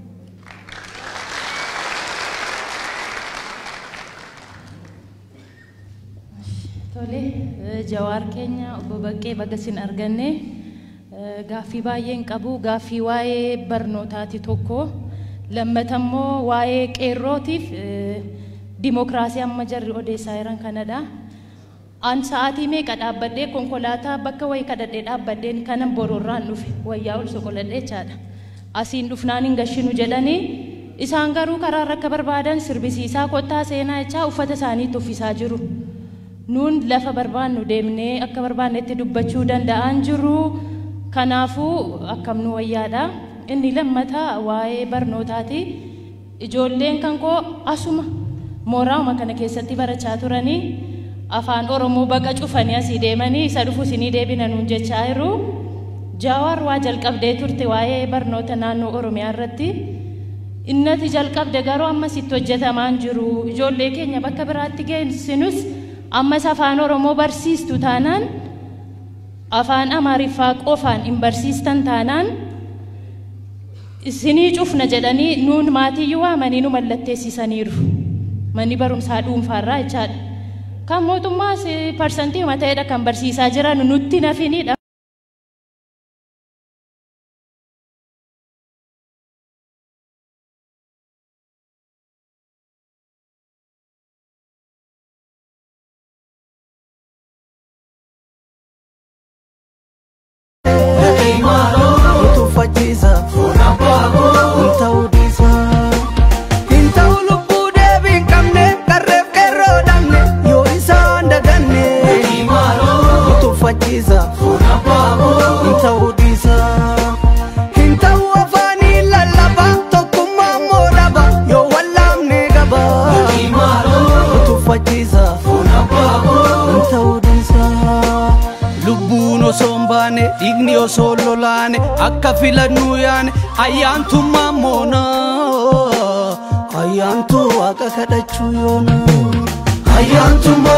Tole Jawaar keenya obbo Baqqee baga isin arganne gaaffii baay'een qabu gaaffii waa'ee barnootaati tokko lammatammoo waa'ee qeerrootiif dimokiraasii amma jarri odeessaa jiran kanadha. An sa'aatii meeqa dhaabbadhee konkolaataa bakka wayii kadhadhee dhaabbadheen kanan bororraan dhufe wayyaa ol soqoladhee jechaadha. Asiin dhufnaan hin gashinu jedhanii isaan garuu karaarra akka barbaadan sirbisiisaa kottaa seenaa jechaa uffata isaanii tuffisaa jiru. Nuun lafa barbaannu deemnee akka barbaannetti dubbachuu danda'an jiru. Kanaafuu akkam nu wayyaadha. Inni lammataa waa'ee barnootaati. Ijoolleen kan koo asuma mooraama kana keessatti barachaa turanii afaan Oromoo baqa cufanii asii deemanii isa dhufu isinii deebina nuun jechaa jiru. Jawaar waa jalqabdee turte waa'ee barnoota naannoo Oromiyaa irratti. Innati jalqabde garuu ammas itti hojjetamaan jiru. Ijoollee keenya bakka biraatti geessinus ammas afaan Oromoo barsiistu taanaan afaan Amaariffaa qofaan hin barsiistan taanaan isinii cufna jedhanii nuun maatiyyuu waamanii nu mallatteessisaniiru. Manni barumsaa dhuunfaarraa jechaadha. Kan mootummaas parsantii ta'edha kan barsiisaa jiran nutti nafinidha. Akka filannu yaane ayyaantummaa moona ayyaantu waaqa kadhachuu yoona ayyaantummaa